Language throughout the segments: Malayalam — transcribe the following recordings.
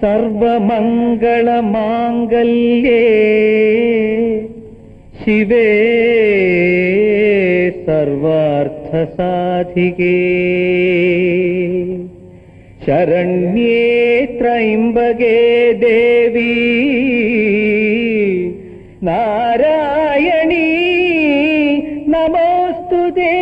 സർവമംഗളമാംഗല്യേ ശിവേ സർവാർത്ഥസാധികേ ശരണ്യേ ത്രയംബകേ ദേവി നാരായണീ നമോസ്തുതേ.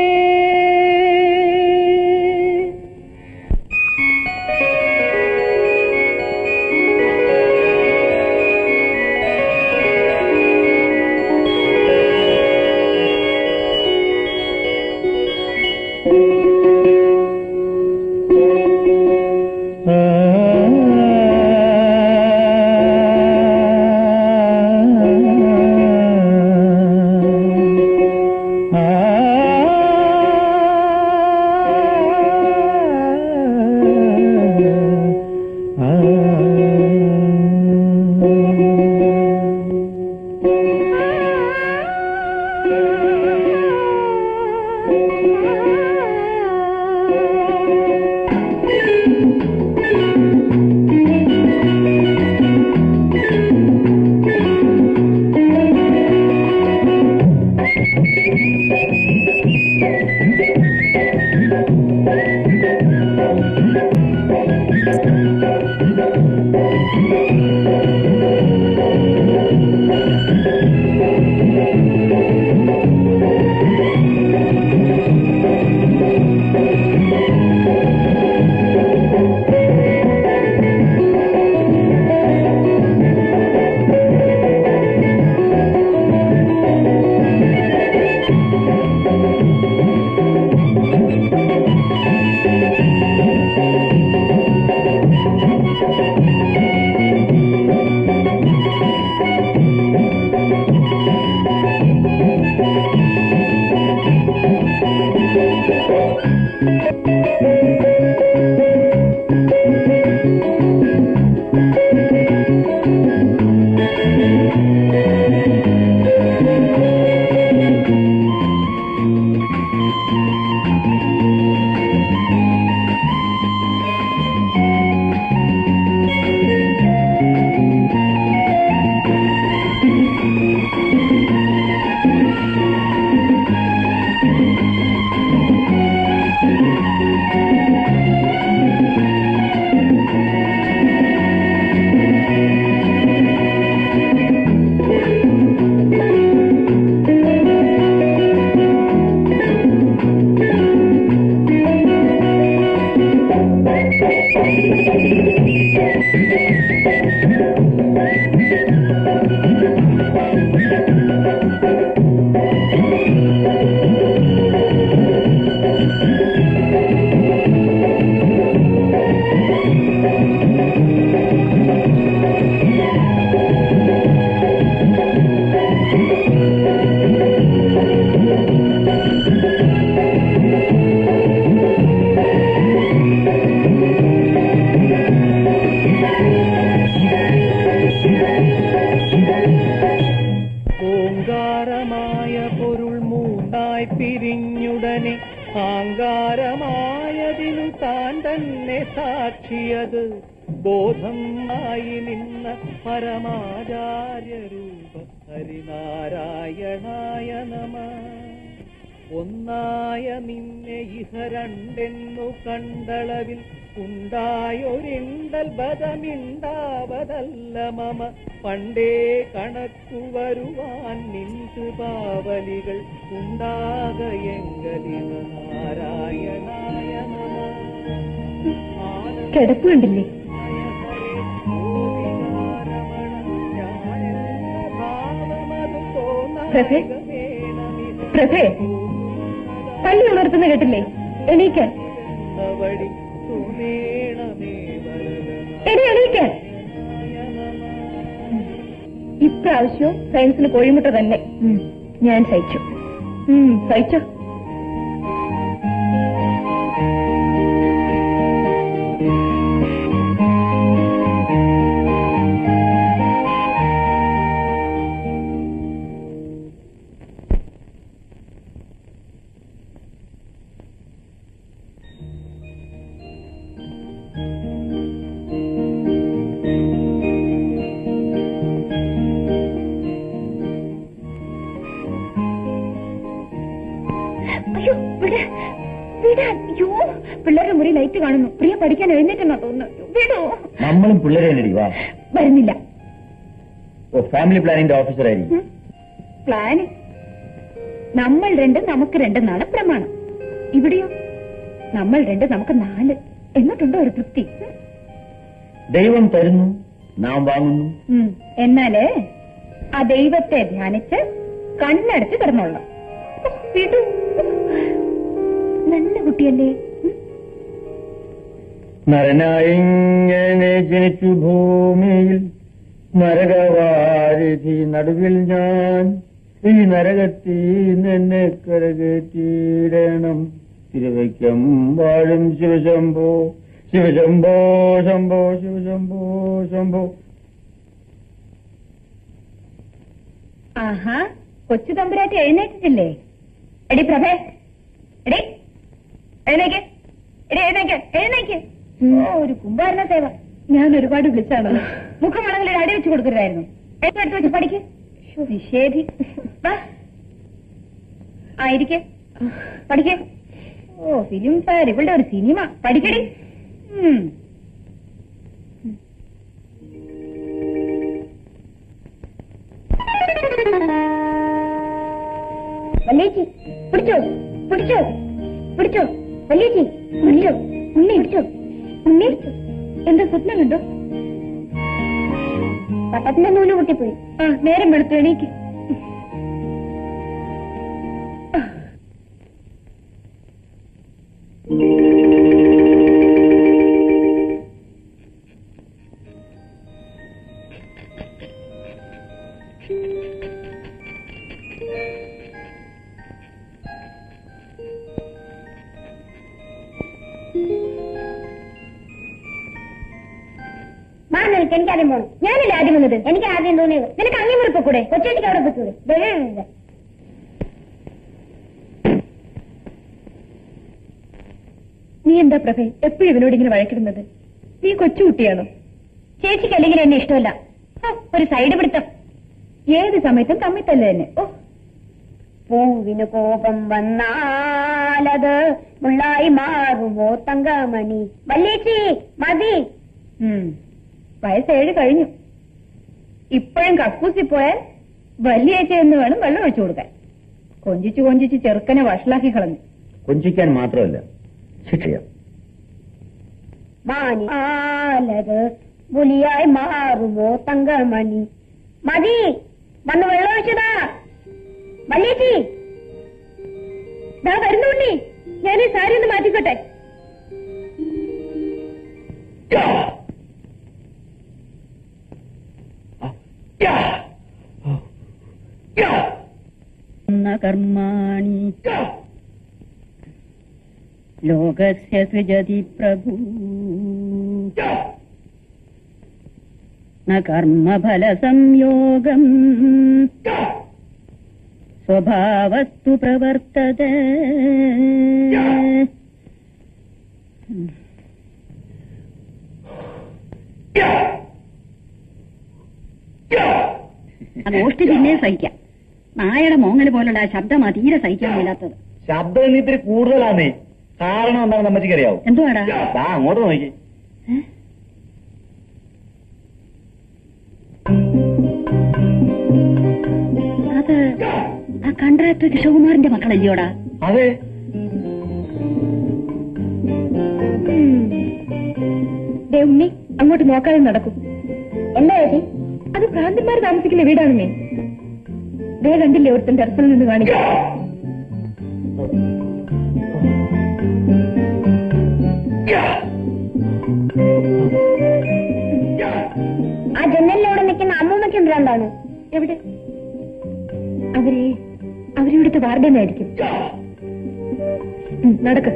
കിടപ്പുണ്ടല്ലേ? പ്രഭേ, പള്ളി ഉണർത്തുന്ന കേട്ടില്ലേ? എണീക്കാൻ, എണീക്കാൻ. ഇപ്രാവശ്യവും സയൻസിന് കോഴിമുട്ട തന്നെ. ഞാൻ സഹിച്ചു. സഹിച്ചോ? അയ്യോ, പിള്ളേരുടെ മുറി ലൈറ്റ് കാണുന്നു. പ്രിയ പഠിക്കാൻ എഴുന്നേറ്റെന്നാ തോന്നുന്നു. വിടോ. നമ്മളും പിള്ളേരെ വാ. വരുന്നില്ല. ഓ, ഫാമിലി പ്ലാനിന്റെ ഓഫീസർ ആയിരിക്കും. പ്ലാന് നമ്മൾ 2 നമുക്ക് 2 എന്നാണ് പ്രമാണം. ഇവിടെയോ നമ്മൾ 2 നമുക്ക് 4. എന്നിട്ടുണ്ടോ ഒരു തൃപ്തി? ദൈവം തരുന്നു, നാം വാങ്ങുന്നു. എന്നാല് ആ ദൈവത്തെ ധ്യാനിച്ച് കണ്ണടച്ച് കിടന്നോളാം. വിടൂ. നല്ല കുട്ടിയല്ലേ? നരനായിങ്ങനെ ജനിച്ചു ഭൂമിയിൽ, നരകവാരിധി നടുവിൽ ഞാൻ. ഈ നരകത്തിൽ നിന്നെ കരകയറ്റിയിടണം. തിരുവയ്ക്കം വാഴും ശിവശംഭോ ശിവശംഭോ ശംഭോ ശിവശംഭോ ശംഭോ. ആഹാ, കൊച്ചു തമ്പുരാട്ടി എഴുന്നേറ്റിട്ടില്ലേ? എടി പ്രഭേ, എടി എഴുന്നേക്ക്, എടി എഴുന്നേക്ക്, എഴുന്നേക്ക്. ഓ, ഒരു കുമ്പാരന സേവ. ഞാൻ ഒരുപാട് വിളിച്ചാണോ? മുഖമാണെങ്കിൽ ഒരു അടി വെച്ച് കൊടുക്കരുതായിരുന്നു. എടുത്ത് വെച്ച് പഠിക്ക്. നിഷേധി. ആയിരിക്കെ പഠിക്കേ. ഓ, ഫിലിം ഫയർ, ഇവളുടെ ഒരു സിനിമ. പഠിക്കടി. വല്യേച്ചി പിടിച്ചോ, പിടിച്ചോ, പിടിച്ചോ. വല്യേച്ചി പിടിച്ചോ. ഉണ്ണി പിടിച്ചോ. ഉണ്ണി എന്താ സ്വപ്നം കണ്ടോ? പട്ടത്തിന്റെ നൂല് പൊട്ടിപ്പോയി. നേരം വെളുത്തു. എണീക്ക്. എനിക്കാദ്യം പോകണം. ഞാനല്ലേ ആദ്യം വന്നത്? എനിക്ക് ആദ്യം തോന്നിയത്. നിനക്ക് അങ്ങേ മുറിപ്പോ കൂടെ? കൊച്ചേട്ടിക്ക് അവിടെ പോയിക്കൂടെ? നീ എന്താ പ്രഭേ എപ്പോഴും ഇവനോട് ഇങ്ങനെ വഴക്കിടുന്നത്? നീ കൊച്ചുകുട്ടിയാണോ? ചേച്ചിക്ക് അല്ലെങ്കിൽ എന്നെ ഇഷ്ടമല്ല. ഒരു സൈഡ് പിടുത്തം. ഏത് സമയത്തും തമ്മിൽ തന്നെ തന്നെ. ഓ, പൂവിന് കോപം വന്നാലത് മുള്ളായി മാറുമോ തങ്കമണി. വല്യേച്ചി മതി. വയസ്സ് 7 കഴിഞ്ഞു. ഇപ്പോഴും കക്കൂസി പോയാൽ വല്യേച്ചി എന്ന് വേണം വെള്ളം ഒഴിച്ചു കൊടുക്കാൻ. കൊഞ്ചിച്ചു കൊഞ്ചിച്ച് ചെറുക്കനെ വഷളാക്കി കളഞ്ഞു. കൊഞ്ചിക്കാൻ മാത്രമല്ല, ശിക്ഷയാം. മാനിത് പുലിയായി മാറുമോ തങ്കമണി. മതി, വന്ന് വെള്ളം ഒഴിച്ചതാ. വല്യേച്ചി ദാ വരുന്നുണ്ണി. ഞാൻ ഈ സാരി ഒന്ന് മാറ്റിക്കോട്ടെ. കർമാണി ലോകസ്യ സൃജതി പ്രഭു ന കർമ്മഫല സംയോഗം സ്വഭാവസ്തു പ്രവർത്തതേ. അത് ഓഷ്ടി പിന്നെ സഹിക്കാം. നായയുടെ മോങ്ങല് പോലുള്ള ശബ്ദമാ തീരെ സഹിക്കാൻ മേലാത്തത്. ശബ്ദം ഇനി ഇത്തിരി കൂടുതലാന്നേ. കാരണം എന്താണെന്ന് നമ്മച്ചറിയാവോ? എന്തുവാടാ? അങ്ങോട്ട് നോക്കി. അത് ആ കൺട്രാക്ടർ കിഷോകുമാറിന്റെ മക്കളല്ലയോടാ? അതെ. ഉണ്ണി അങ്ങോട്ട് നോക്കാതെ നടക്കും. എന്താ ചേച്ചി? അത് ഭ്രാന്തന്മാർ താമസിക്കുന്ന വീടാണെന്നേ. ദേ കണ്ടില്ലേ ഒരുത്തൻ ടെറസിൽ നിന്ന് കാണിക്കാം. ആ ജനലിലൂടെ നിൽക്കുന്ന അമ്മൂമ്മയ്ക്കും ഭ്രാന്താണ്. എവിടെ? അവരിവിടുത്തെ വാർഡനായിരിക്കും. നടക്ക്.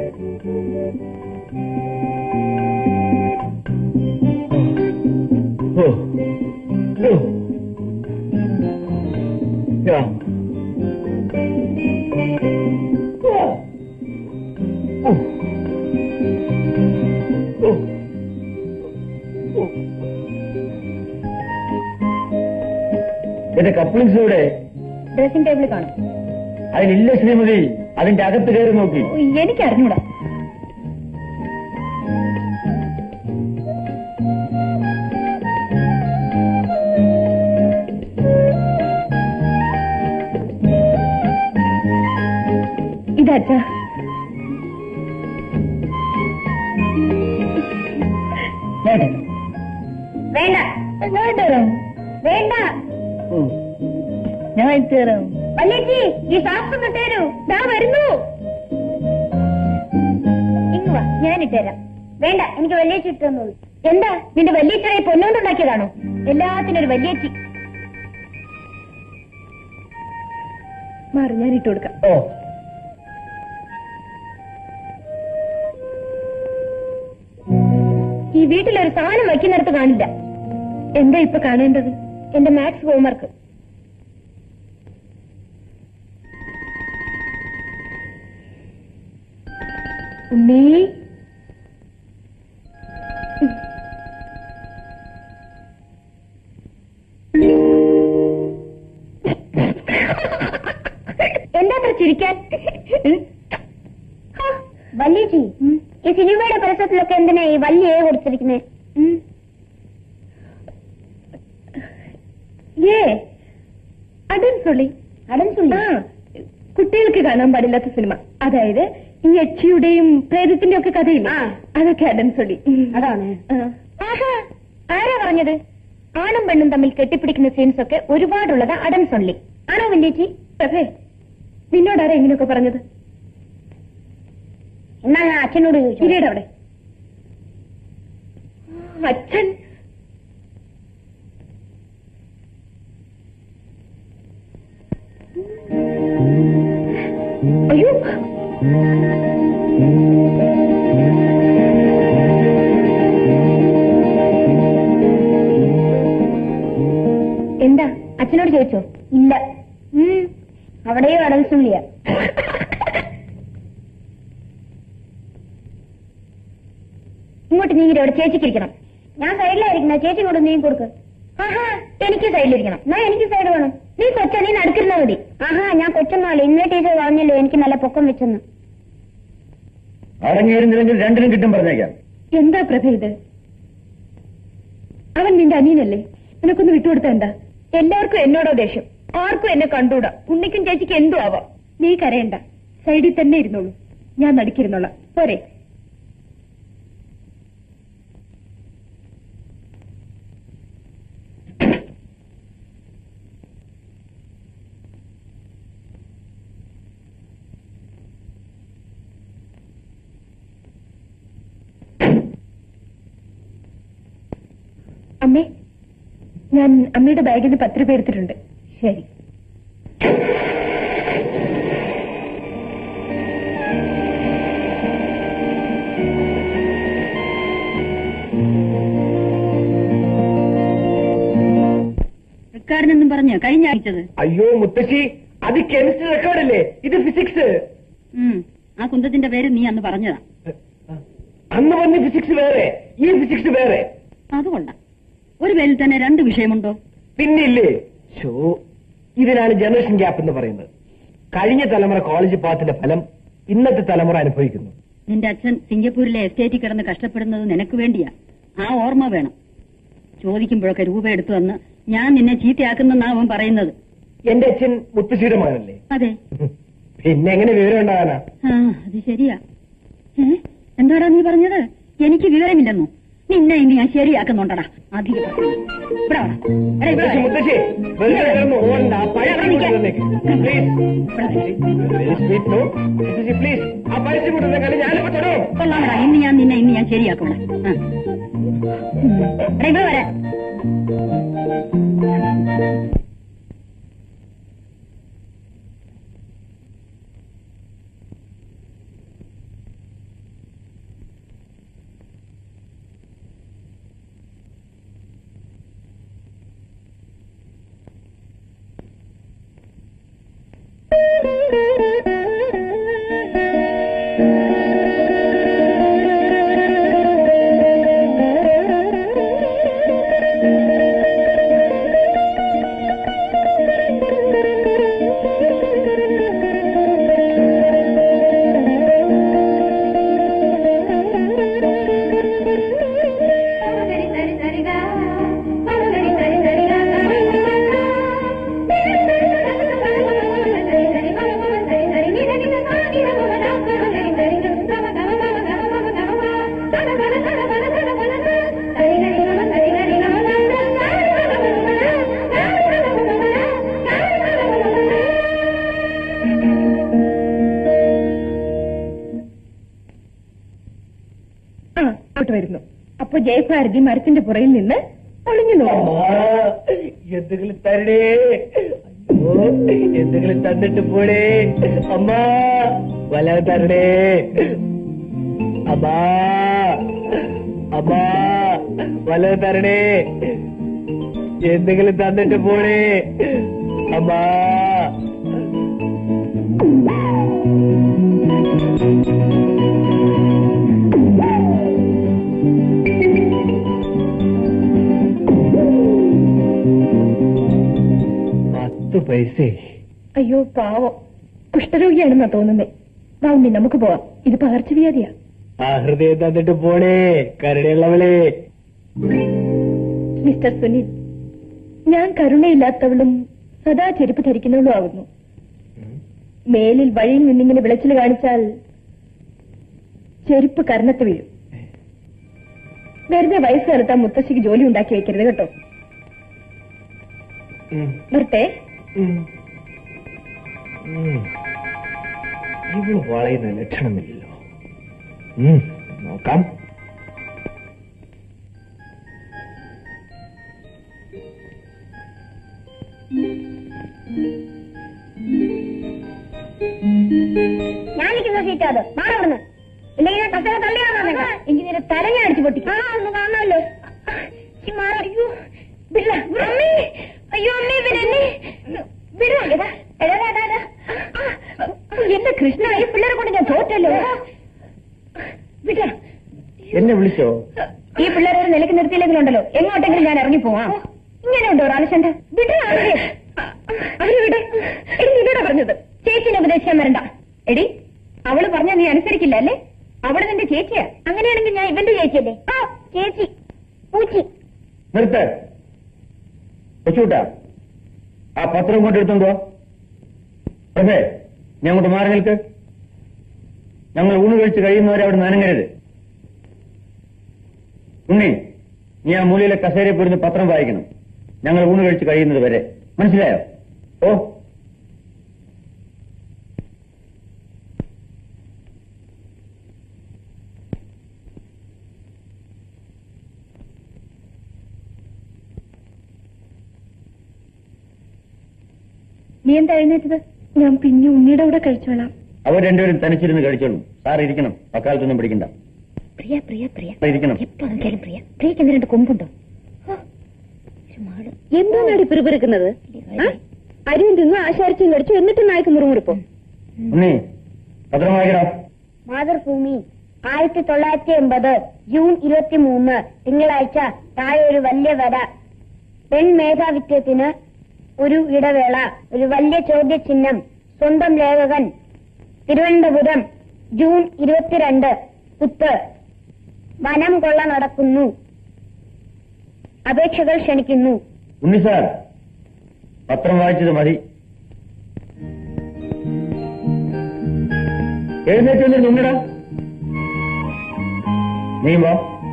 എന്റെ കപ്ലിങ്സ് ഇവിടെ ഡ്രസ്സിംഗ് ടേബിളിൽ കാണും. അതിലില്ല ശ്രീമതി. അതിന്റെ അകത്ത് കയറി നോക്കി. എനിക്കറിഞ്ഞൂടാ. ഇതാച്ചാ വേണ്ട വേണ്ട ഞാൻ ഇട്ടുതരാം. വല്യേച്ചി ഈ ശാസ്ത്രം തരൂ. ദാ വരുന്നു. ഇങ്ങുവാ, ഞാനിട്ടുതരാം. വേണ്ട, എനിക്ക് വല്യേച്ചി ഇട്ടുതന്നോളൂ. എന്താ നിന്റെ വല്യേച്ചിയെ പൊന്നുകൊണ്ടുണ്ടാക്കിയതാണോ? എല്ലാത്തിനും ഒരു വല്യേച്ചി. മാറി, ഞാൻ ഇട്ട് കൊടുക്കാം. ഓ, ഈ വീട്ടിലൊരു സാധനം വയ്ക്കുന്നിടത്ത് കാണില്ല. എന്താ ഇപ്പൊ കാണേണ്ടത്? എന്റെ മാത്സ് ഹോംവർക്ക്. ഉണ്ണി, എന്താ ചിരിക്കാൻ? വല്യേച്ചി, ഈ സിനിമയുടെ പരസ്യത്തിലൊക്കെ എന്തിനാ ഈ വല്യ കൊടുത്തിരിക്കുന്നത്? അടൻസുള്ളി. അടൻസുള്ളി കുട്ടികൾക്ക് കാണാൻ പാടില്ലാത്ത സിനിമ. അതായത് ഈ യക്ഷിയുടെയും പ്രേതത്തിന്റെ ഒക്കെ കഥയില്ല, അതൊക്കെ അടൻസുള്ളി. അതാണ്. ആരാ പറഞ്ഞത്? ആണും പെണ്ണും തമ്മിൽ കെട്ടിപ്പിടിക്കുന്ന സീൻസ് ഒക്കെ ഒരുപാടുള്ളത് അടൻസുള്ളി ആണോ വല്യേച്ചി? അതെ. നിന്നോടാരാ ഇങ്ങനെയൊക്കെ പറഞ്ഞത്? എന്നാ ഞാൻ അച്ഛനോട് ചോദിച്ചു. അവിടെ അച്ഛൻ അയ്യോ, എന്താ അച്ഛനോട് ചോദിച്ചോ? ഇല്ല. അവിടെയും അടൽസുള്ളിയ. ഇങ്ങോട്ട് നീങ്ങിട്ട് അവിടെ ചേച്ചിക്കിരിക്കണം. ഞാൻ സൈഡിലായിരിക്കണം, ചേച്ചി ഇങ്ങോട്ട് നീങ്ങി കൊടുക്ക്. ആഹാ, എനിക്ക് സൈഡിലിരിക്കണം. എന്നാ എനിക്ക് സൈഡ് വേണം. നീ കൊച്ച, നീ നടക്കിരുന്നാ മതി. ആഹാ, ഞാൻ കൊച്ചൊന്നുമല്ല. ഇന്നലെ ടീച്ചർ പറഞ്ഞല്ലോ എനിക്ക് നല്ല പൊക്കം വെച്ചെന്ന്. അടങ്ങിയിരുന്നില്ലെങ്കിൽ രണ്ടിനും കിട്ടും പറഞ്ഞേക്കാം. എന്താ പ്രഭ ഇത്? അവൻ നിന്റെ അനിയനല്ലേ? നിനക്കൊന്ന് വിട്ടുകൊടുത്ത എന്താ? എല്ലാവർക്കും എന്നോടോ ദേഷ്യം. ആർക്കും എന്നെ കണ്ടൂടാ. ഉണ്ണിക്കും ചേച്ചിക്ക് എന്തു ആവാം. നീ കരയണ്ട, സൈഡിൽ തന്നെ ഇരുന്നോളൂ. ഞാൻ നടുക്കിരുന്നോളാം. പോരെ? അമ്മേ, ഞാൻ അമ്മയുടെ ബാഗിൽ നിന്ന് 10 രൂപ എടുത്തിട്ടുണ്ട്. ശരി. റെക്കോർഡിനെന്നും പറഞ്ഞ് കഴിഞ്ഞ ആഴ്ചത്. അയ്യോ മുത്തശ്ശി, അത് കെമിസ്ട്രി റെക്കോർഡല്ലേ, ഇത് ഫിസിക്സ്. ആ കുന്തത്തിന്റെ പേര് നീ അന്ന് പറഞ്ഞതാ. അന്ന് പറഞ്ഞ ഫിസിക്സ് വേറെ, ഈ ഫിസിക്സ് വേറെ. അതുകൊണ്ടാ. ഒരു പേരിൽ തന്നെ 2 വിഷയമുണ്ടോ? പിന്നില്ലേ. ഷോ, ഇതിനാണ് ജനറേഷൻ ഗ്യാപ്പ് എന്ന് പറയുന്നത്. കഴിഞ്ഞ തലമുറ കോളേജ് പാത്തിന്റെ ഫലം ഇന്നത്തെ തലമുറ അനുഭവിക്കുന്നു. നിന്റെ അച്ഛൻ സിംഗപ്പൂരിലെ എസ്റ്റേറ്റിൽ കിടന്ന് കഷ്ടപ്പെടുന്നത് നിനക്ക് വേണ്ടിയാ. ആ ഓർമ്മ വേണം. ചോദിക്കുമ്പോഴൊക്കെ രൂപ എടുത്തു വന്ന് ഞാൻ നിന്നെ ചീത്തയാക്കുന്നെന്നാ അവൻ പറയുന്നത്. എന്റെ അച്ഛൻ മുത്തശ്ശിയുടെ മകനല്ലേ? അതെ. പിന്നെ എങ്ങനെ വിവരം ഉണ്ടാകാനാ? അത് ശരിയാ. എന്താടാ നീ പറഞ്ഞത്? എനിക്ക് വിവരമില്ലെന്നോ? നിന്നെ ഇനി ഞാൻ ശരിയാക്കുന്നുണ്ടടാ. അധികം ഇന്ന് ഞാൻ ശരിയാക്കൂടാ. ഇവിടെ വരാം. ജയഭാരതി മരത്തിന്റെ പുറയിൽ നിന്ന് ഒളിഞ്ഞു നോക്കും. എന്തെങ്കിലും തരണേ, എന്തെങ്കിലും തന്നിട്ട് പോടേ അമ്മ, വല തരണേ അമ്മ, അമ്മ വല തരണേ, എന്തെങ്കിലും തന്നിട്ട് പോടേ അമ്മ. പൈസ. അയ്യോ പാവം, കുഷ്ഠരോഗിയാണെന്നാ തോന്നുന്നേ. വാവുണ്ണി നമുക്ക് പോവാം, ഇത് പകർച്ചവ്യാധിയാ. ആ ഹൃദയം തന്നിട്ട് പോണേ കരുണയുള്ളവളെ. മിസ്റ്റർ സുനിൽ, ഞാൻ കരുണയില്ലാത്തവളും സദാ ചെരുപ്പ് ധരിക്കുന്നവളും ആകുന്നു. മേലിൽ വഴിയിൽ നിന്നിങ്ങനെ വിളച്ചിൽ കാണിച്ചാൽ ചെരുപ്പ് കർണത്ത് വീഴും. വെറുതെ വയസ്സുകാലത്ത് ആ മുത്തശ്ശിക്ക് ജോലി ഉണ്ടാക്കി വെക്കരുത് കേട്ടോ. വരട്ടെ. ഇവള് വളയുന്ന ലക്ഷണമില്ലല്ലോ. നോക്കാം. ഞാനിരിക്കുന്ന സീറ്റാത് മാറവിടുന്ന്, ഇല്ലെങ്കിൽ കസേര തള്ളിയാണോ? എനിക്ക് നിന്നെ തലങ്ങ അടിച്ചു പൊട്ടിക്കും. ഒന്ന് കാണാമല്ലോ. അയ്യോ അമ്മേ, അയ്യോ അമ്മേ, എന്റെ കൃഷ്ണ, ഈ പിള്ളേരെ കൊണ്ട് ഞാൻ തോറ്റല്ലോ. എന്നെ വിളിച്ചോ? ഈ പിള്ളേരെ ഒരു നിലയ്ക്ക് നിർത്തിയില്ലെങ്കിലുണ്ടല്ലോ എങ്ങോട്ടെങ്കിലും ഞാൻ ഇറങ്ങിപ്പോവാം. ഇങ്ങനെയുണ്ടോ റാണിശന്റെ? അവര് വിട്. എടി നിന്നോടാ പറഞ്ഞത് ചേച്ചിനെ ഉപദേശിക്കാൻ വരണ്ട. എടി, അവള് പറഞ്ഞ നീ അനുസരിക്കില്ല അല്ലേ? അവള് നിന്റെ ചേച്ചിയാ. അങ്ങനെയാണെങ്കിൽ ഞാൻ ഇവന്റെ ചേച്ചിയല്ലേ? ആ ചേച്ചി പൂച്ചി. നിർത്ത് കൊച്ചൂട്ടാ, ആ പത്രം കൊണ്ടെടുത്തുണ്ടോ? അതെ, ഞാൻ അങ്ങോട്ട് മാറി നിൽക്ക്. ഞങ്ങൾ ഊണ് കഴിച്ച് കഴിയുന്നവരെ അവിടെ നനങ്ങരുത്. ഉണ്ണി, നീ ആ മൂലയിലെ കസേരയിൽ പോയിരുന്ന് പത്രം വായിക്കണം. ഞങ്ങൾ ഊണ് കഴിച്ച് കഴിയുന്നത് വരെ. മനസ്സിലായോ? ഓ, നീ എന്താ എഴുന്നേറ്റത്? ഞാൻ പിന്നെ ഉണ്ണിയുടെ കൂടെ കഴിച്ചോളാം. അവർ രണ്ടുപേരും തനിച്ചിരുന്ന് കഴിച്ചോളും. സാർ ഇരിക്കണം, അക്കാലത്തൊന്നും പിടിക്കണ്ട. പ്രിയ പ്രിയ പ്രിയ ഇരിക്കണം. എപ്പോ നോക്കിയാലും പ്രിയ. പ്രിയക്ക് എന്ത് രണ്ട് കൊമ്പുണ്ടോ? എന്താണ് പിറുപിറുക്കുന്നത്? അരിയും തിന്നു ആശാരിച്ചും കഴിച്ചു, എന്നിട്ട് നായ്ക്ക് മുറുമുറുപ്പോ? ഉണ്ണി, പത്രം വായിക്കടാ. മാതൃഭൂമി 1980 ജൂൺ 23 തിങ്കളാഴ്ച. താഴെ ഒരു വലിയ വര. പെൺ മേധാവിത്വത്തിന് ഒരു ഇടവേള, ഒരു വലിയ ചോദ്യചിഹ്നം. സ്വന്തം ലേഖകൻ, തിരുവനന്തപുരം, ജൂൺ 22. കുത്ത്. വനം കൊള്ള നടക്കുന്നു, അപേക്ഷകൾ ക്ഷണിക്കുന്നു. ഉണ്ണി സാർ, പത്രം വായിച്ചത് മതി. എഴുന്നേറ്റ് ഉണ്ണിടാ. നീ വാ.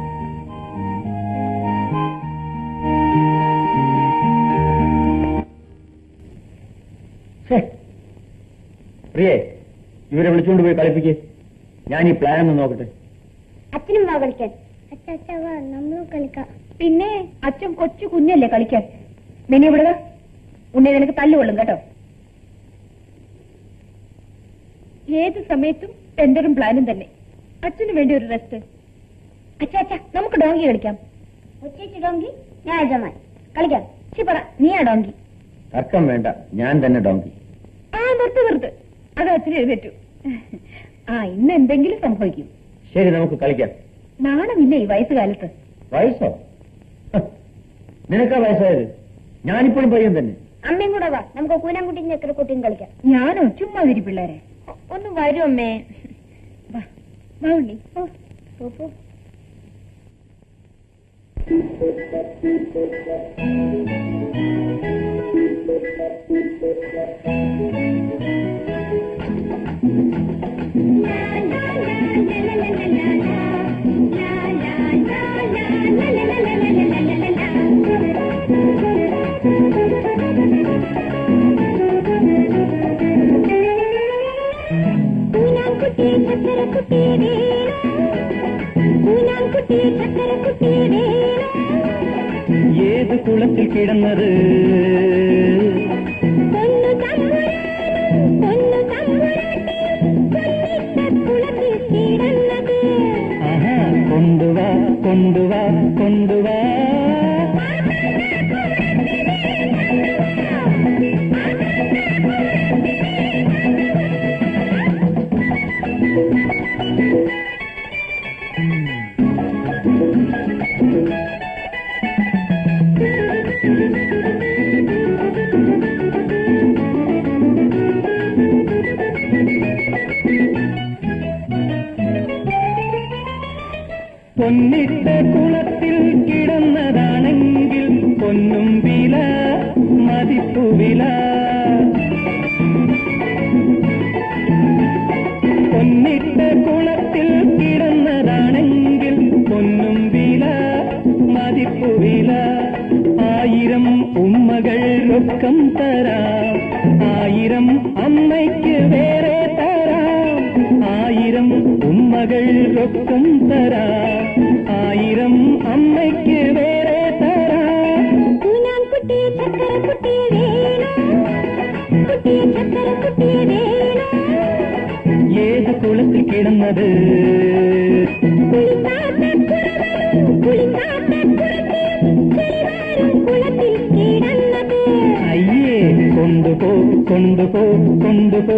പ്രിയേ, ഇവരെ വിളിച്ചുകൊണ്ട് പോയി കളിപ്പിക്കേ. ഞാൻ ഈ പ്ലാൻ ഒന്ന് നോക്കട്ടെ. അച്ഛനും വാ കളിക്കാൻ. നമ്മളും കളിക്കാം. പിന്നെ അച്ഛൻ കൊച്ചു കുഞ്ഞല്ലേ കളിക്കാൻ. മിനി വിടുക. ഉണ്ണി നിനക്ക് തല്ലുകൊള്ളും കേട്ടോ. ഏത് സമയത്തും എന്തൊരു പ്ലാനും തന്നെ. അച്ഛന് വേണ്ടി ഒരു റെസ്റ്റ്. അച്ഛാ അച്ഛാ, നമുക്ക് ഡോങ്കി കളിക്കാം. ഒച്ചേച്ചി ഡോങ്കി, ഞാൻ അജമാൻ. കളിക്കാം. പറ, നീയാ ഡോങ്കി. തർക്കം വേണ്ട, ഞാൻ തന്നെ ഡോങ്കി. ആ നിർത്ത്. അത് അച്ഛന് എഴുന്നേറ്റു. ആ, ഇന്ന് എന്തെങ്കിലും സംഭവിക്കും. ശരി, നമുക്ക് കളിക്കാം. നാണമില്ല ഈ വയസ്സുകാലത്ത്. വയസ്സോ? നിനക്കാ വയസ്സായത്? ഞാനിപ്പോഴും പയ്യൻ തന്നെ. അമ്മയും കൂടെ വാ, നമുക്ക് കൂനാൻകുട്ടിയും ചക്കരക്കുട്ടിയും കളിക്കാം. ഞാനോ? ചുമ്മാ വരി പിള്ളേരെ. ഒന്ന് വരും അമ്മേ. വാ ഉണ്ണി. പോ. ഏത് കുളത്തിൽ കിടന്നത് ആഹാ കൊണ്ടുവാ കൊണ്ടുവാ കൊണ്ടുവാ പൊന്നിട്ട കുളത്തിൽ കിടന്നതാണെങ്കിൽ പൊന്നും വില മതിപ്പുവില പൊന്നിട്ട കുളത്തിൽ കിടന്നതാണെങ്കിൽ പൊന്നും വില മതിപ്പുവില 1000 ഉമ്മകൾ രൊക്കം തരാം 1000 അമ്മയ്ക്ക് വേറെ തരാം 1000 ഉമ്മകൾ രൊക്കം തരാം 1000 അമ്മയ്ക്ക് വേറെ തരാം കുട്ടി ചക്കരക്കുട്ടി വേണോ ഏത് കുളത്തിൽ കിടന്നത് അയ്യേ കൊണ്ടുപോ കൊണ്ടുപോ കൊണ്ടുപോ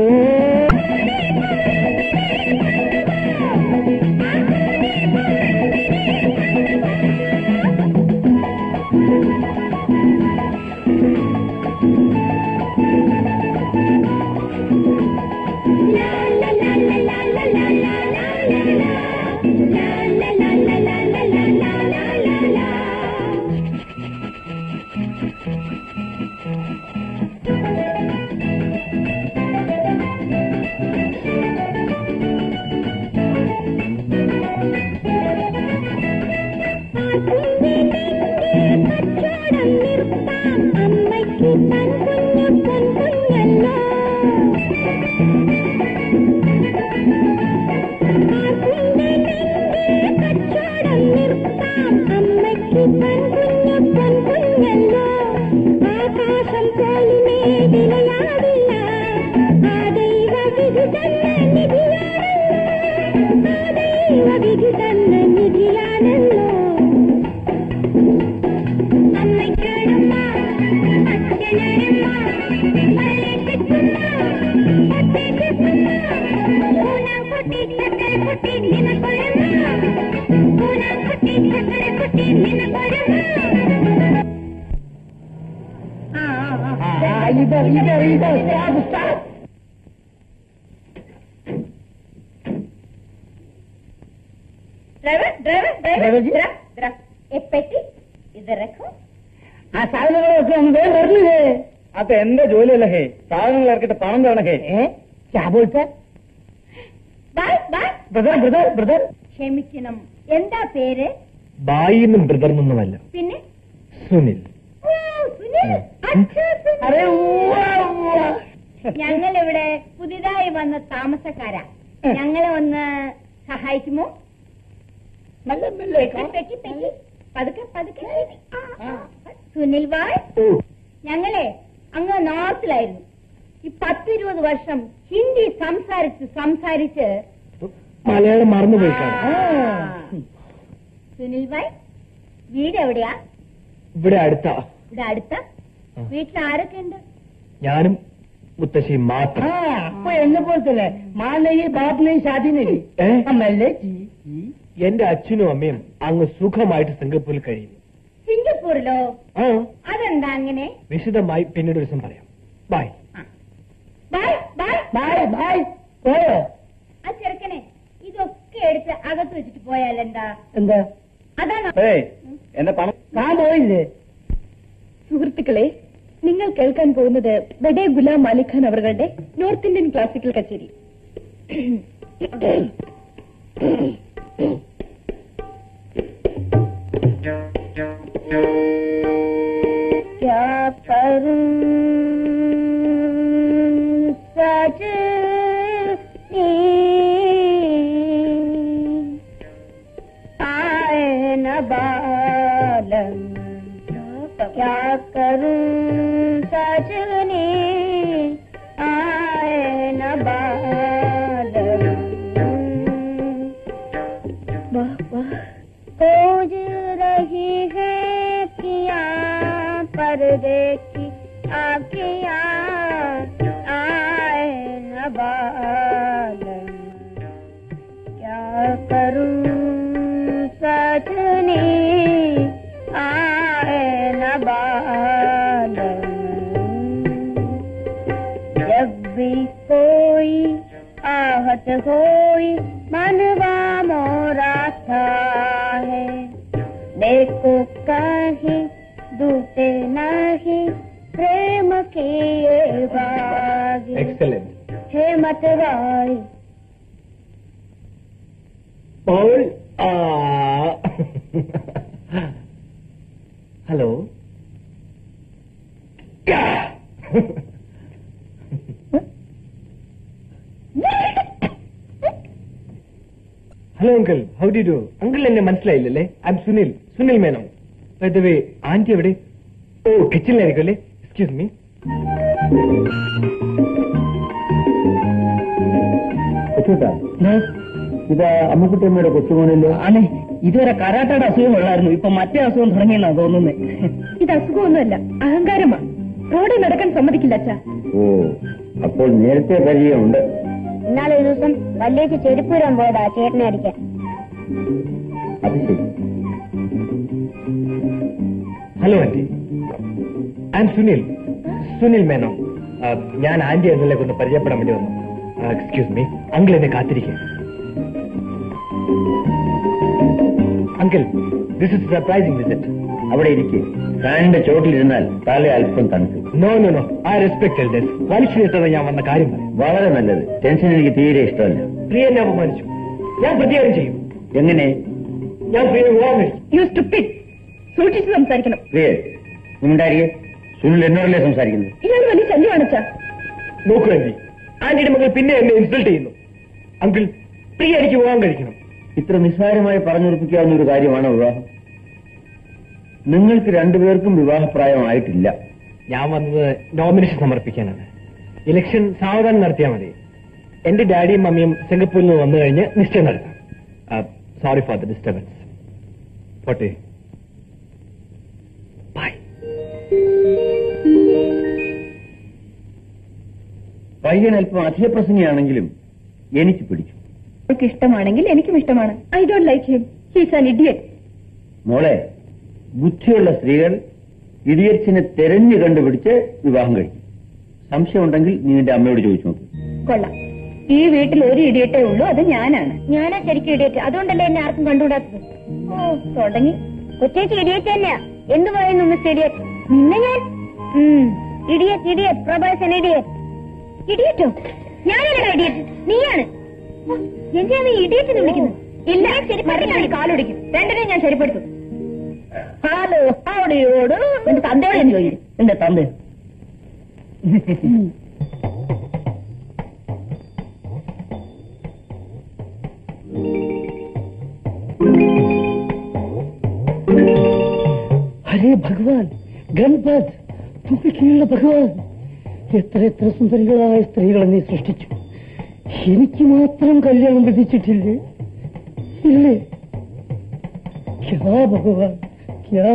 ആ സാധനങ്ങളൊക്കെ ഒന്ന് വേഗം വരണില്ലേ? അത് എന്റെ ജോലിയല്ല ഹേ, സാധനങ്ങൾ ഇറക്കിട്ട് പണം തരണം ഹേ. ബ്രദർ ബ്രദർ ബ്രദർ ക്ഷമിക്കണം, എന്താ പേര്? ബായിന്നും ബ്രദറിനൊന്നുമല്ല, പിന്നെ സുനിൽ. ഞങ്ങളിവിടെ പുതിയതായി വന്ന താമസക്കാരാ, ഞങ്ങളെ ഒന്ന് സഹായിക്കുമോ? പതുക്കെ പതുക്കെ. സുനിൽ ഭായ്, ഞങ്ങളെ അങ്ങ് നോർത്തിലായിരുന്നു. ഈ 10-20 വർഷം ഹിന്ദി സംസാരിച്ച് മലയാളം മറന്നുപോയി. സുനിൽ ഭായ്, വീട് എവിടെയാ? ഇവിടെ അടുത്താ. ഇവിടെ അടുത്ത വീട്ടിൽ ആരൊക്കെ ഉണ്ട്? ഞാനും മുത്തശ്ശിയും മാത്രം. അപ്പൊ എന്നെ പോലെ തന്നെ മാനയും ബാപ്പിനെയും ഷാദിനെയും എന്റെ അച്ഛനും അമ്മയും അങ്ങ് സുഖമായിട്ട് സിംഗപ്പൂരിൽ കഴിയുന്നു. സിംഗപ്പൂരിലോ? അതെന്താ അങ്ങനെ? വിശദമായി പിന്നീട് ദിവസം പറയാം. Bye bye bye bye bye. പോയോ? ആ ചെറുക്കനെ ഇതൊക്കെ എടുത്ത് അകത്ത് വെച്ചിട്ട് പോയാലെന്താ? എന്താ അതാണ്. എന്റെ പണം ഞാൻ പോയില്ലേ? സുഹൃത്തുക്കളെ, നിങ്ങൾ കേൾക്കാൻ പോകുന്നത് ബഡേ ഗുലാം മാലിഖാൻ അവരുടെ നോർത്ത് ഇന്ത്യൻ ക്ലാസിക്കൽ കച്ചേരി. क्या करूं सजनी, साजने आए न बादल खोज रही है किया पर्दे की आँखियाँ आए न बादल क्या करूं सजनी आए न बादल जब भी कोई आहत होई मनवा मोरा था है देखो कहीं दूटे नहीं प्रेम की ये बाग एक्सेलेंट है मतवाई और hello hello uncle how do do uncle എന്നെ മനസ്സിലായില്ലല്ലേ I'm Sunil Menon. By the way aunty എവിടെ? ഓ കിച്ചണിലായിരിക്കും അല്ലേ? Excuse me. ഇത് അമ്മക്കുട്ടിയമ്മയുടെ കൊച്ചുമോനല്ലോ? അതെ, ഇതുവരെ കരാട്ടയുടെ അസുഖമുള്ളായിരുന്നു, ഇപ്പൊ മറ്റേ അസുഖം തുടങ്ങിയെന്നാണ് തോന്നുന്നത്. ഇത് അസുഖമൊന്നുമല്ല, അഹങ്കാരമാ. റോഡിൽ നടക്കാൻ സമ്മതിക്കില്ല അച്ഛാ. ഓ, അപ്പോൾ നേരത്തെ പരിചയമുണ്ട്. ഇന്നാളെ ഒരു ദിവസം വല്യേച്ച് ചെരുപ്പൂരാൻ പോയതാ ചേട്ടനെ അടിക്കാൻ. അത് ശരി. Hello aunty, I'm Sunil Menon. ഞാൻ ആന്റി എന്നതിനെ കൊണ്ട് പരിചയപ്പെടാൻ വേണ്ടി വന്നു. എക്സ്ക്യൂസ് മീ, അങ്കിൾ എന്നെ കാത്തിരിക്കുക. Uncle, this is surprising visit. അവിടെ ഇരിക്കെ ഫാനിന്റെ ചോട്ടിലിരുന്നാൽ തല അല്പം തണുക്കും. No, I respect elders. വലിച്ചിരുത്തത് ഞാൻ വന്ന കാര്യം പറയും. വളരെ നല്ലത്. ടെൻഷൻ എനിക്ക് തീരെ ഇഷ്ടമല്ല. പ്രിയ എന്നെ അപമാനിച്ചു, ഞാൻ പ്രതികാരം ചെയ്യും. എങ്ങനെ? ഞാൻ പ്രിയ വിവാഹം കഴിച്ചു. You stupid. സൂക്ഷിച്ച് സംസാരിക്കണം. പ്രിയ ഉണ്ടായിരിക്കെ സുനിൽ എന്നോടല്ലേ സംസാരിക്കുന്നത്? ഇയാൾ വലിയ ശല്യമാണ് അച്ഛാ. നോക്കൂ ആന്റി, ആന്റിയുടെ മകൾ പിന്നെ എന്നെ ഇൻസൾട്ട് ചെയ്യുന്നു. അങ്കിൾ, പ്രിയ എനിക്ക് വിവാഹം കഴിക്കണം. ഇത്ര നിസ്സാരമായി പറഞ്ഞുറപ്പിക്കാവുന്ന ഒരു കാര്യമാണോ വിവാഹം? നിങ്ങൾക്ക് രണ്ടുപേർക്കും വിവാഹപ്രായമായിട്ടില്ല. ഞാൻ വന്നത് നോമിനേഷൻ സമർപ്പിക്കാനാണ്. ഇലക്ഷൻ സാവധാനം നടത്തിയാൽ മതി. എന്റെ ഡാഡിയും മമ്മിയും സിംഗപ്പൂരിൽ നിന്ന് വന്നു കഴിഞ്ഞ് നിശ്ചയം നടത്താം. Sorry for the disturbance. പോട്ടെ, ബൈ. പയ്യൻ അല്പം അധികപ്രസംഗിയാണെങ്കിലും എനിക്ക് പിടിച്ചു. അവൾക്ക് ഇഷ്ടമാണെങ്കിൽ എനിക്കും ഇഷ്ടമാണ്. I don't like him. He's an idiot. മോളെ, ബുദ്ധിയുള്ള സ്ത്രീകൾ ഇഡിയറ്റ്സിനെ തെരഞ്ഞു കണ്ടുപിടിച്ച് വിവാഹം കഴിക്കും. സംശയമുണ്ടെങ്കിൽ നീ നിന്റെ അമ്മയോട് ചോദിച്ചു നോക്കും. കൊള്ളാം. ഈ വീട്ടിൽ ഒരു ഇഡിയറ്റേ ഉള്ളൂ, അത് ഞാനാണ്. ഞാനാ ശരിക്കും ഇഡിയറ്റ്. അതുകൊണ്ടല്ലേ എന്നെ ആർക്കും കണ്ടുകൂടാത്തത്. ഓ, തുടങ്ങി. കൊച്ചേച്ചി ഇഡിയറ്റ് തന്നെയാ. എന്ത് പറയുന്നു മിസ് ഇഡിയറ്റ്? നിന്നെ ഞാൻ ഇഡിയറ്റ് പ്രഭാസൻ ഇഡിയറ്റോ? ഞാനല്ല ഇഡിയറ്റ്, നീയാണ്. എന്തിനാണ് ഈ ഇഡിയറ്റ് എന്ന് വിളിക്കുന്നത്? ഇല്ല, ശരിപ്പെടുത്തി കാലൊടിക്കും. രണ്ടിനെയും ഞാൻ ശരിപ്പെടുത്തും. ഹലോ, അവിടെയോട് എന്റെ തന്തയോട് എന്ന് ചോദിക്കും. എന്റെ തന്ത ഹരേ ഭഗവാൻ, ഗൺപത്, തുമ്പിക്കീഴുള്ള ഭഗവാൻ, എത്ര സുന്ദരികളായ സ്ത്രീകളെ നീ സൃഷ്ടിച്ചു. എനിക്ക് മാത്രം കല്യാണം വിധിച്ചിട്ടില്ലേ? ഇല്ലേ? ക്യാ ഭഗവാൻ, ക്യാ?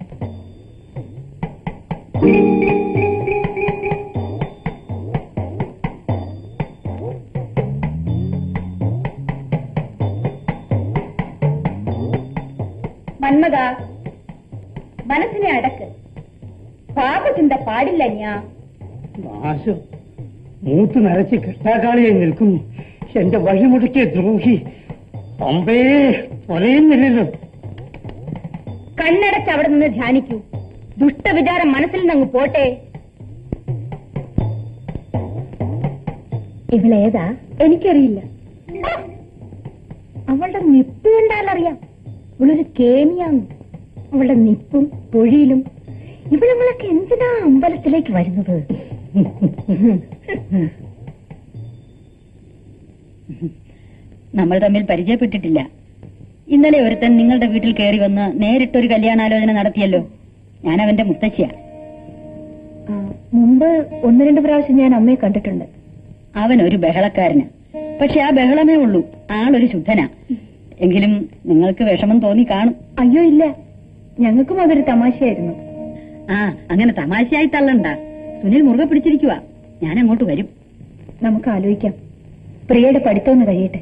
മന്മത, മനസ്സിനെ അടക്ക്. പാപചിന്ത പാടില്ല. ഞാൻ നാശം മൂത്ത് നരച്ച് കെട്ടാക്കാളിയായി നിൽക്കുന്നു. എന്റെ വഴിമുടക്കിയ ദ്രോഹി. അമ്പേ, പറയുന്നില്ലല്ലോ. കണ്ണടച്ച് അവിടെ നിന്ന് ധ്യാനിക്കൂ. ദുഷ്ടവിചാരം മനസ്സിൽ നിന്നങ്ങ് പോട്ടെ. ഇവളേതാ? എനിക്കറിയില്ല. അവളുടെ നിപ്പ് കണ്ടാലറിയാം. ഇവളൊരു കേമിയാണ്. അവളുടെ നിപ്പും പൊഴിയിലും. ഇവളങ്ങളൊക്കെ എന്തിനാ അമ്പലത്തിലേക്ക് വരുന്നത്? നമ്മൾ തമ്മിൽ പരിചയപ്പെട്ടിട്ടില്ല. ഇന്നലെ ഒരുത്തൻ നിങ്ങളുടെ വീട്ടിൽ കയറി വന്ന് നേരിട്ടൊരു കല്യാണാലോചന നടത്തിയല്ലോ. ഞാൻ അവന്റെ മുത്തശ്ശിയാ. മുമ്പ് 1-2 പ്രാവശ്യം ഞാൻ അമ്മയെ കണ്ടിട്ടുണ്ട്. അവനൊരു ബഹളക്കാരന്. പക്ഷെ ആ ബഹളമേ ഉള്ളൂ, ആളൊരു ശുദ്ധനാ. എങ്കിലും നിങ്ങൾക്ക് വിഷമം തോന്നി കാണും. അയ്യോ ഇല്ല, ഞങ്ങൾക്കും അതൊരു തമാശയായിരുന്നു. ആ, അങ്ങനെ തമാശയായി തള്ളണ്ട. സുനിൽ മുറുകെ പിടിച്ചിരിക്കുക. ഞാൻ അങ്ങോട്ട് വരും. നമുക്ക് ആലോചിക്കാം. പ്രിയയുടെ പഠിത്തമൊന്ന് കഴിയട്ടെ.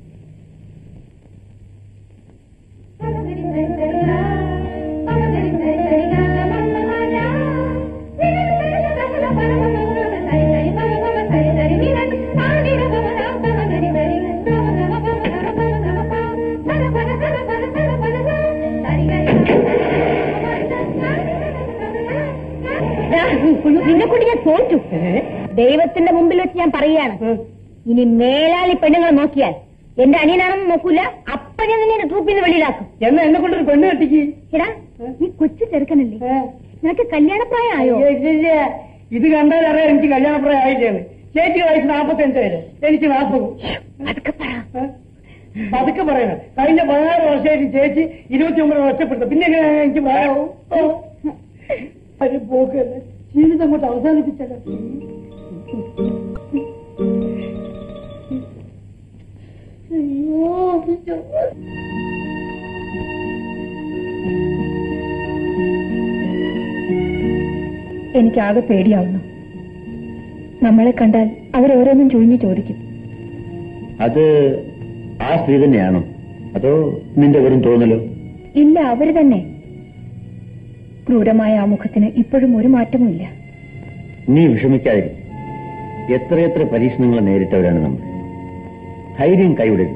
നിന്നെ കൂടി ഞാൻ തോറ്റു. ദൈവത്തിന്റെ മുമ്പിൽ വെച്ച് ഞാൻ പറയുകയാണ്, ഇനി മേലാളി പെണ്ണുങ്ങൾ നോക്കിയാൽ എന്റെ അനിയനാണെന്ന് നോക്കൂല, അപ്പൊ ഞാൻ നിന്നെ ട്രൂപ്പിൽ നിന്ന് വെളിയിലാക്കും. എന്നാ എന്നെ കൊണ്ടൊരു പെണ്ണ് കെട്ടിക്ക്. എടാ, നീ കൊച്ചു ചെറുക്കനല്ലേ, നിനക്ക് കല്യാണപ്രായം ആയോ? ഇല്ല, ഇത് കണ്ടാൽ അറിയാം എനിക്ക് കല്യാണപ്രായം ആയില്ലേന്ന്. ചേച്ചിക്ക് വയസ്സ് 45, എനിക്ക് 40. പതുക്കെ പറയണം. കഴിഞ്ഞ 16 വർഷമായിട്ട് ചേച്ചി 29 വർഷപ്പെട്ടു. പിന്നെ എനിക്ക് പ്രായമാവും. അത് പോക്കല്ലേ, ജീവിതം അങ്ങോട്ട് അവസാനിപ്പിച്ചല്ലോ. എനിക്കാകെ പേടിയാവുന്നു. നമ്മളെ കണ്ടാൽ അവരോരോന്നും ചുഴിഞ്ഞു ചോദിക്കും. അത് ആ സ്ത്രീ തന്നെയാണോ, അതോ നിന്റെ വെറും തോന്നലോ? ഇല്ല, അവര് തന്നെ. ക്രൂരമായ ആ മുഖത്തിന് ഇപ്പോഴും ഒരു മാറ്റവുമില്ല. നീ വിഷമിക്കാതിരിക്കും. എത്രയെത്ര പരീക്ഷണങ്ങൾ നേരിട്ടവരാണ് നമ്മൾ. ധൈര്യം കൈവിടരുത്.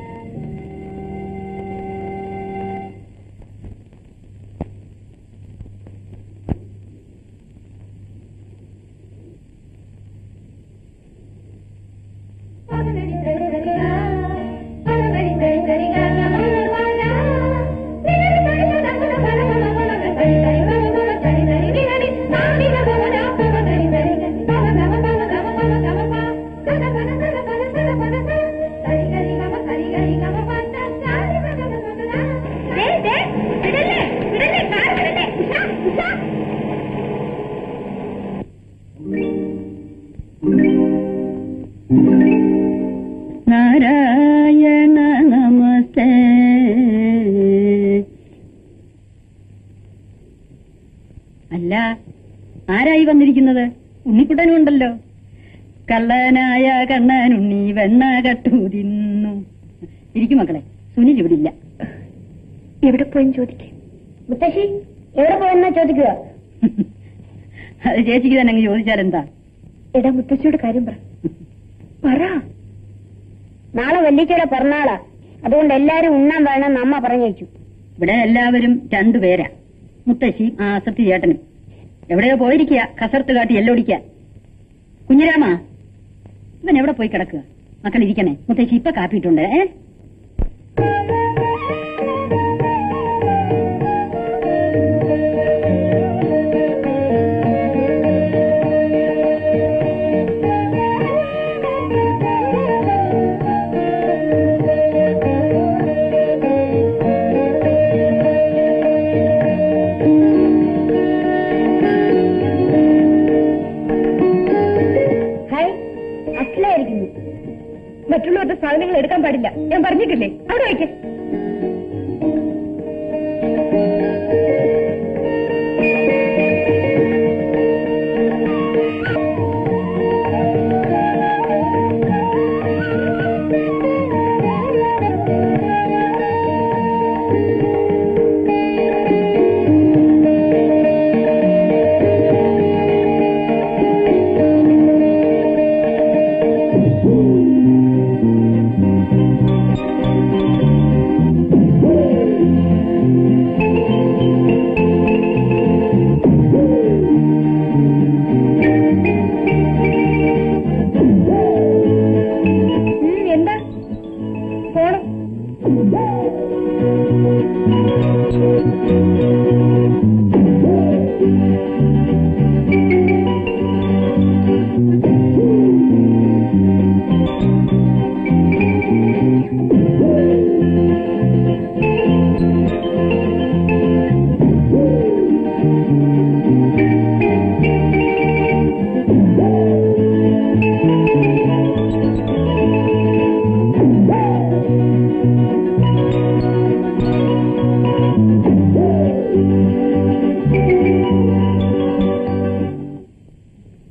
നാരായണ നമസ്തേ. അല്ല, ആരായി വന്നിരിക്കുന്നത്? ഉണ്ണിക്കുട്ടനും ഉണ്ടല്ലോ. കള്ളനായ കണ്ണനുണ്ണി വെണ്ണ കട്ടു തിന്നു. ഇരിക്കും മക്കളെ, സുനിൽ ഇവിടെ ഇല്ല. എവിടെ പോയെന്ന് ചോദിക്കേ. മുത്തശ്ശി എവിടെ പോയെന്നാ ചോദിക്കുക? അത് ചേച്ചിക്ക് തന്നെ അങ്ങ് ചോദിച്ചാലെന്താ? എടാ, മുത്തശ്ശിയുടെ കാര്യം പറ. നാളെ വല്ലിച്ചയുടെ പിറന്നാളാ, അതുകൊണ്ട് എല്ലാരും ഉണ്ണാൻ വേണമെന്ന് അമ്മ പറഞ്ഞേച്ചു. ഇവിടെ എല്ലാവരും 2 പേരാ, മുത്തശ്ശിയും ആ അസത്തി ചേട്ടനും. എവിടെയോ പോയിരിക്കുക, കസർത്ത് കാട്ടി എല്ലോടിക്കുക. കുഞ്ഞിരാമ, ഇവൻ എവിടെ പോയി കിടക്കുക? മക്കൾ ഇരിക്കണേ, മുത്തശ്ശി ഇപ്പൊ കാപ്പിയിട്ടുണ്ട്. മറ്റുള്ളവരുടെ സാധനങ്ങൾ എടുക്കാൻ പാടില്ല, ഞാൻ പറഞ്ഞിട്ടില്ലേ? അവിടെ വയ്ക്കേ.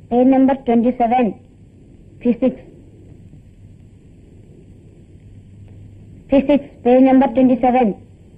Page number 27. Physics. Physics, page number 27.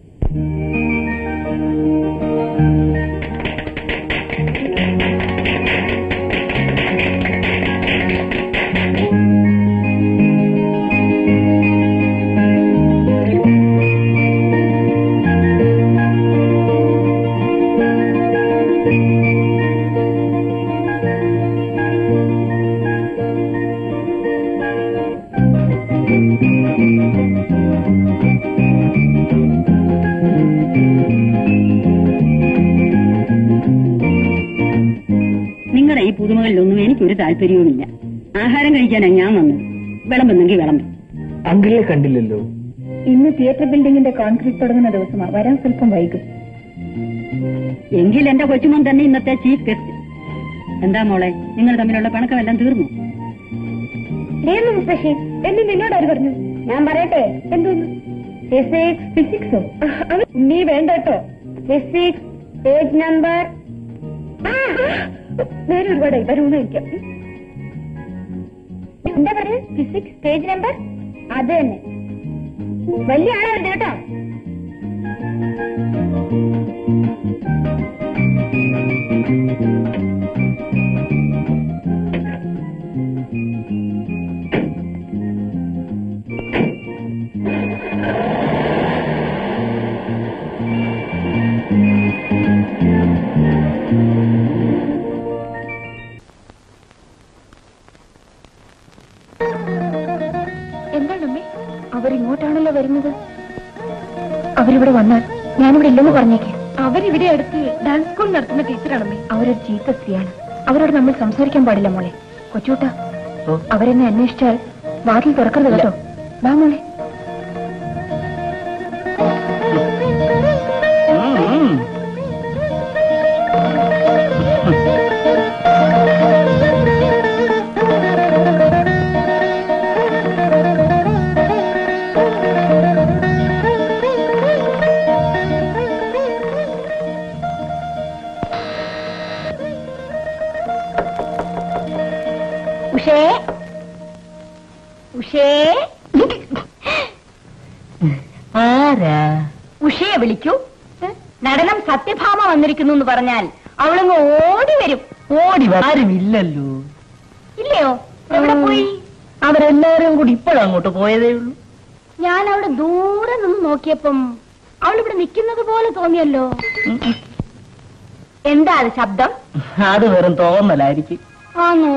നിങ്ങളുടെ ഈ പുതുമകളിലൊന്നും എനിക്കൊരു താല്പര്യവുമില്ല. ആഹാരം കഴിക്കാനാ ഞാൻ വന്നത്. വിളമ്പെന്നെങ്കിൽ വിളമ്പ്. അങ്കിളിനെ കണ്ടില്ലല്ലോ. ഇന്ന് തിയേറ്റർ ബിൽഡിംഗിന്റെ കോൺക്രീറ്റ് തുടങ്ങുന്ന ദിവസമാണ്. വരാൻ സ്വല്പം വൈകും. എങ്കിൽ എന്റെ കൊച്ചുമോൻ തന്നെ ഇന്നത്തെ ചീഫ് ഗസ്റ്റ്. എന്താ മോളെ, നിങ്ങൾ തമ്മിലുള്ള പണക്കമെല്ലാം തീർന്നു? മുത്തശ്ശി, എന്ന് നിന്നോട് ആര് പറഞ്ഞു? ഞാൻ പറയട്ടെ. എന്തോന്നു? ഫിസിക്സോ? നീ വേണ്ട കേട്ടോ. Physics page number. നേരെ ഒരുപാടായി. വരൂന്നായിരിക്കാം. എന്താ പറയുക? Physics page number. അത് തന്നെ. വലിയ ആളുണ്ട് കേട്ടോ. എന്താണമ്മേ? അവരിങ്ങോട്ടാണല്ലോ വരുന്നത്. അവരിവിടെ വന്നാൽ ഞാനിവിടെ ഇല്ലെന്ന് പറഞ്ഞേക്കെ. അവരിവിടെ അടുത്ത് ഡാൻസ് സ്കൂൾ നടത്തുന്ന ടീച്ചറാണമ്മേ. അവരൊരു ചീത്ത സ്ത്രീയാണ്. അവരോട് നമ്മൾ സംസാരിക്കാൻ പാടില്ല മോളെ. കൊച്ചൂട്ട, അവരെന്നെ അന്വേഷിച്ചാൽ വാതിൽ തുറക്കരുത് കേട്ടോ. വാ മോളെ. ഉഷയെ വിളിക്കൂ. നടനം സത്യഭാമ വന്നിരിക്കുന്നു എന്ന് പറഞ്ഞാൽ അവളങ്ങ് ഓടി വരും. ഓടി ആരുമില്ലല്ലോ. ഇല്ലയോ? എവിടെ പോയി? അവരെല്ലാരും കൂടി ഇപ്പോഴങ്ങോട്ട് പോയതേ ഉള്ളൂ. ഞാൻ അവിടെ ദൂരെ നിന്ന് നോക്കിയപ്പം അവളിവിടെ നിൽക്കുന്നത് പോലെ തോന്നിയല്ലോ. എന്താ അത് ശബ്ദം? അത് വെറും തോന്നലായിരിക്കും. ആണോ?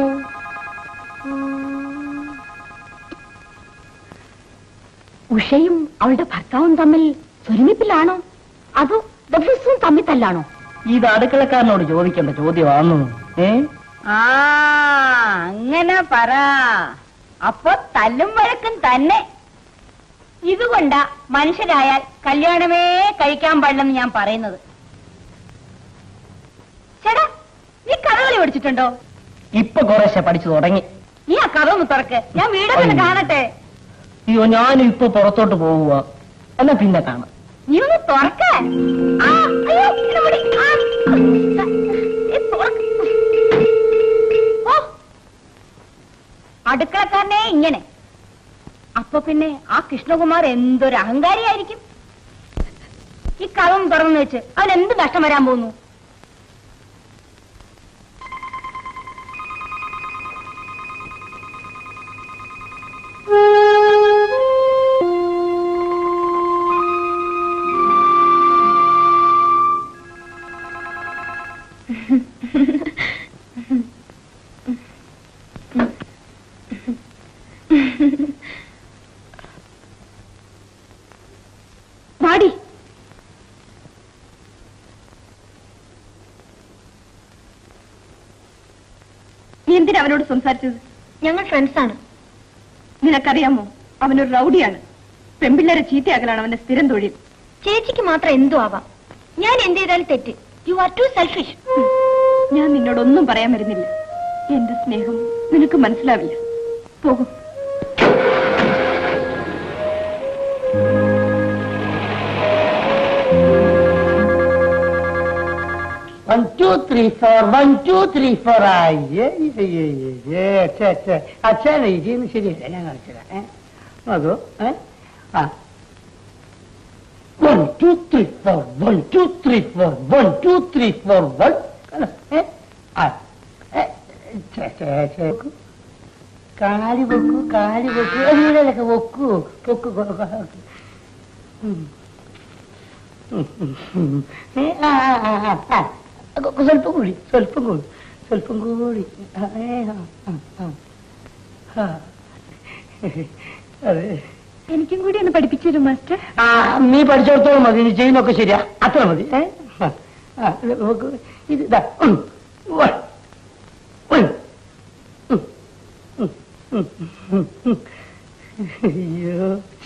ഉഷയും അവളുടെ ഭർത്താവും തമ്മിൽ ഒരുമിപ്പിലാണോ അതോ ദിവസവും തമ്മിൽ തല്ലാണോ? ഇത് അടുക്കളക്കാരനോട് ചോദിക്കേണ്ട ചോദ്യമാണോ? അങ്ങനെ പറ. അപ്പൊ തല്ലും വഴക്കും തന്നെ. ഇതുകൊണ്ടാ മനുഷ്യരായാൽ കല്യാണമേ കഴിക്കാൻ പാടില്ലെന്ന് ഞാൻ പറയുന്നത്. ചേട്ടാ, നീ കഥകളി പഠിച്ചിട്ടുണ്ടോ? ഇപ്പൊ കുറേശ്ശെ പഠിച്ചു തുടങ്ങി. നീ ആ കഥ ഒന്ന് തുറക്ക്. ഞാൻ വീടൊക്കെ കാണട്ടെ. അയ്യോ, ഞാനും ഇപ്പൊ പുറത്തോട്ട് പോവുക. എന്നാ പിന്നെ കാണാം. നീ ഒന്ന് തുറക്ക. അടുക്കളക്കാരനെ ഇങ്ങനെ. അപ്പൊ പിന്നെ ആ കൃഷ്ണകുമാർ എന്തൊരു അഹങ്കാരിയായിരിക്കും. ഈ കഥ തുറന്നു വെച്ച് അവൻ എന്ത് കഷ്ടം വരാൻ പോകുന്നു? പാടി. നീ എന്തിനാ അവനോട് സംസാരിച്ചത്? ഞങ്ങൾ ഫ്രണ്ട്സാണ്. നിനക്കറിയാമോ, അവനൊരു റൗഡിയാണ്. പെമ്പിള്ളേരെ ചീത്തയാക്കലാണ് അവന്റെ സ്ഥിരം തൊഴിൽ. ചേച്ചിക്ക് മാത്രം എന്തു ആവാം. ഞാൻ എന്ത് ചെയ്താലും തെറ്റ്. You are too selfish. ഞാൻ നിന്നോടൊന്നും പറയാൻ വരുന്നില്ല. എന്റെ സ്നേഹം നിനക്ക് മനസ്സിലാവില്ല. പോകും. 1 2 3 4 1 2 3 4 അച്ഛനെ ഇതിന്ന് ശരിയല്ല ഞാൻ കാണിച്ചതാ അതോ 1 2 3 4 1 2 3 4 1 2 3 4 1 കാലി വെക്കൂ അതിലൊക്കെ വെക്കൂ പൊക്കു സ്വല്പം കൂടി അതെ എനിക്കും കൂടി ഒന്ന് പഠിപ്പിച്ചു തരും മാസ്റ്റർ. നീ പഠിച്ചിടത്തോളം മതി, നീ ചെയ്യുന്നൊക്കെ ശരിയാ, അത്ര മതി. ഇത് അയ്യോ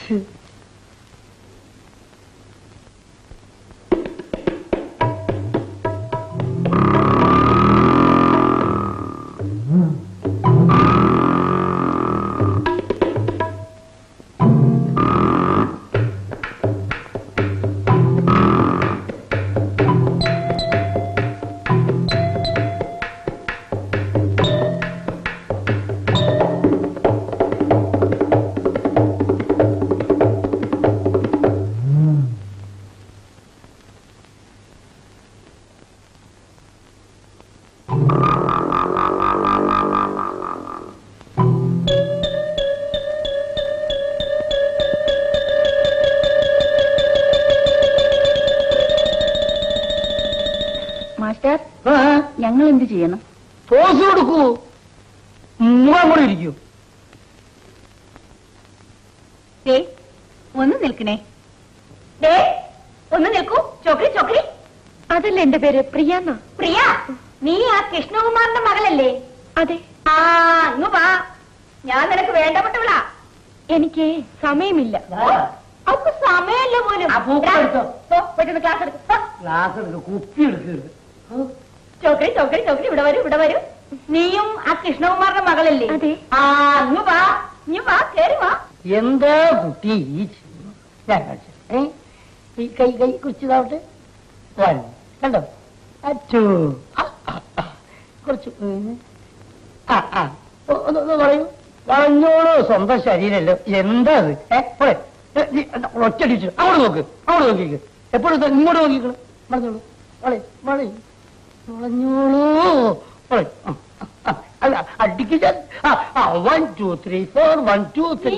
ഞങ്ങൾ എന്ത് ചെയ്യണം? പോസ് കൊടുക്കൂ, മുഖം കൂടെ ഇരിക്കൂ. ഒന്ന് നിൽക്കണേ, ഒന്ന് നിൽക്കൂ. ചോക്രി ചോക്രി, അതല്ല എന്റെ പേര് പ്രിയ. പ്രിയ, നീ ആ കൃഷ്ണകുമാറിന്റെ മകളല്ലേ? അതെ. ഇങ്ങ് വാ, ഞാൻ നിനക്ക് വേണ്ടപ്പെട്ടവളാ. എനിക്ക് സമയമില്ല. അവർക്ക് സമയമല്ല പോലും. ക്ലാസ് എടുക്കും, കുപ്പി എടുക്കരുത്. ചോക്രി ചോക്രി ചോക്രി, ഇവിടെ വരൂ ഇവിടെ വരൂ. നീയും ആ കൃഷ്ണകുമാറിന്റെ മകളല്ലേ? അതെ. ഇങ്ങ് വാ, കേറി വാ. എന്താ കുട്ടി ഈ കൈ കുറിച്ചതാവട്ടെ. കണ്ടോ അച്ചോ, കുറച്ച് ഒന്ന് പറയൂ. പറഞ്ഞോളൂ, സ്വന്തം ശരീരല്ലോ. എന്താ അത്? ഒറ്റടിച്ചു അവിടെ നോക്കിക്ക്. എപ്പോഴും ഇങ്ങോട്ട് നോക്കിക്കണം. പറഞ്ഞോളൂ, പറഞ്ഞോളൂ. അല്ല അടിക്ക്. 1 2 3 4 1 2 3.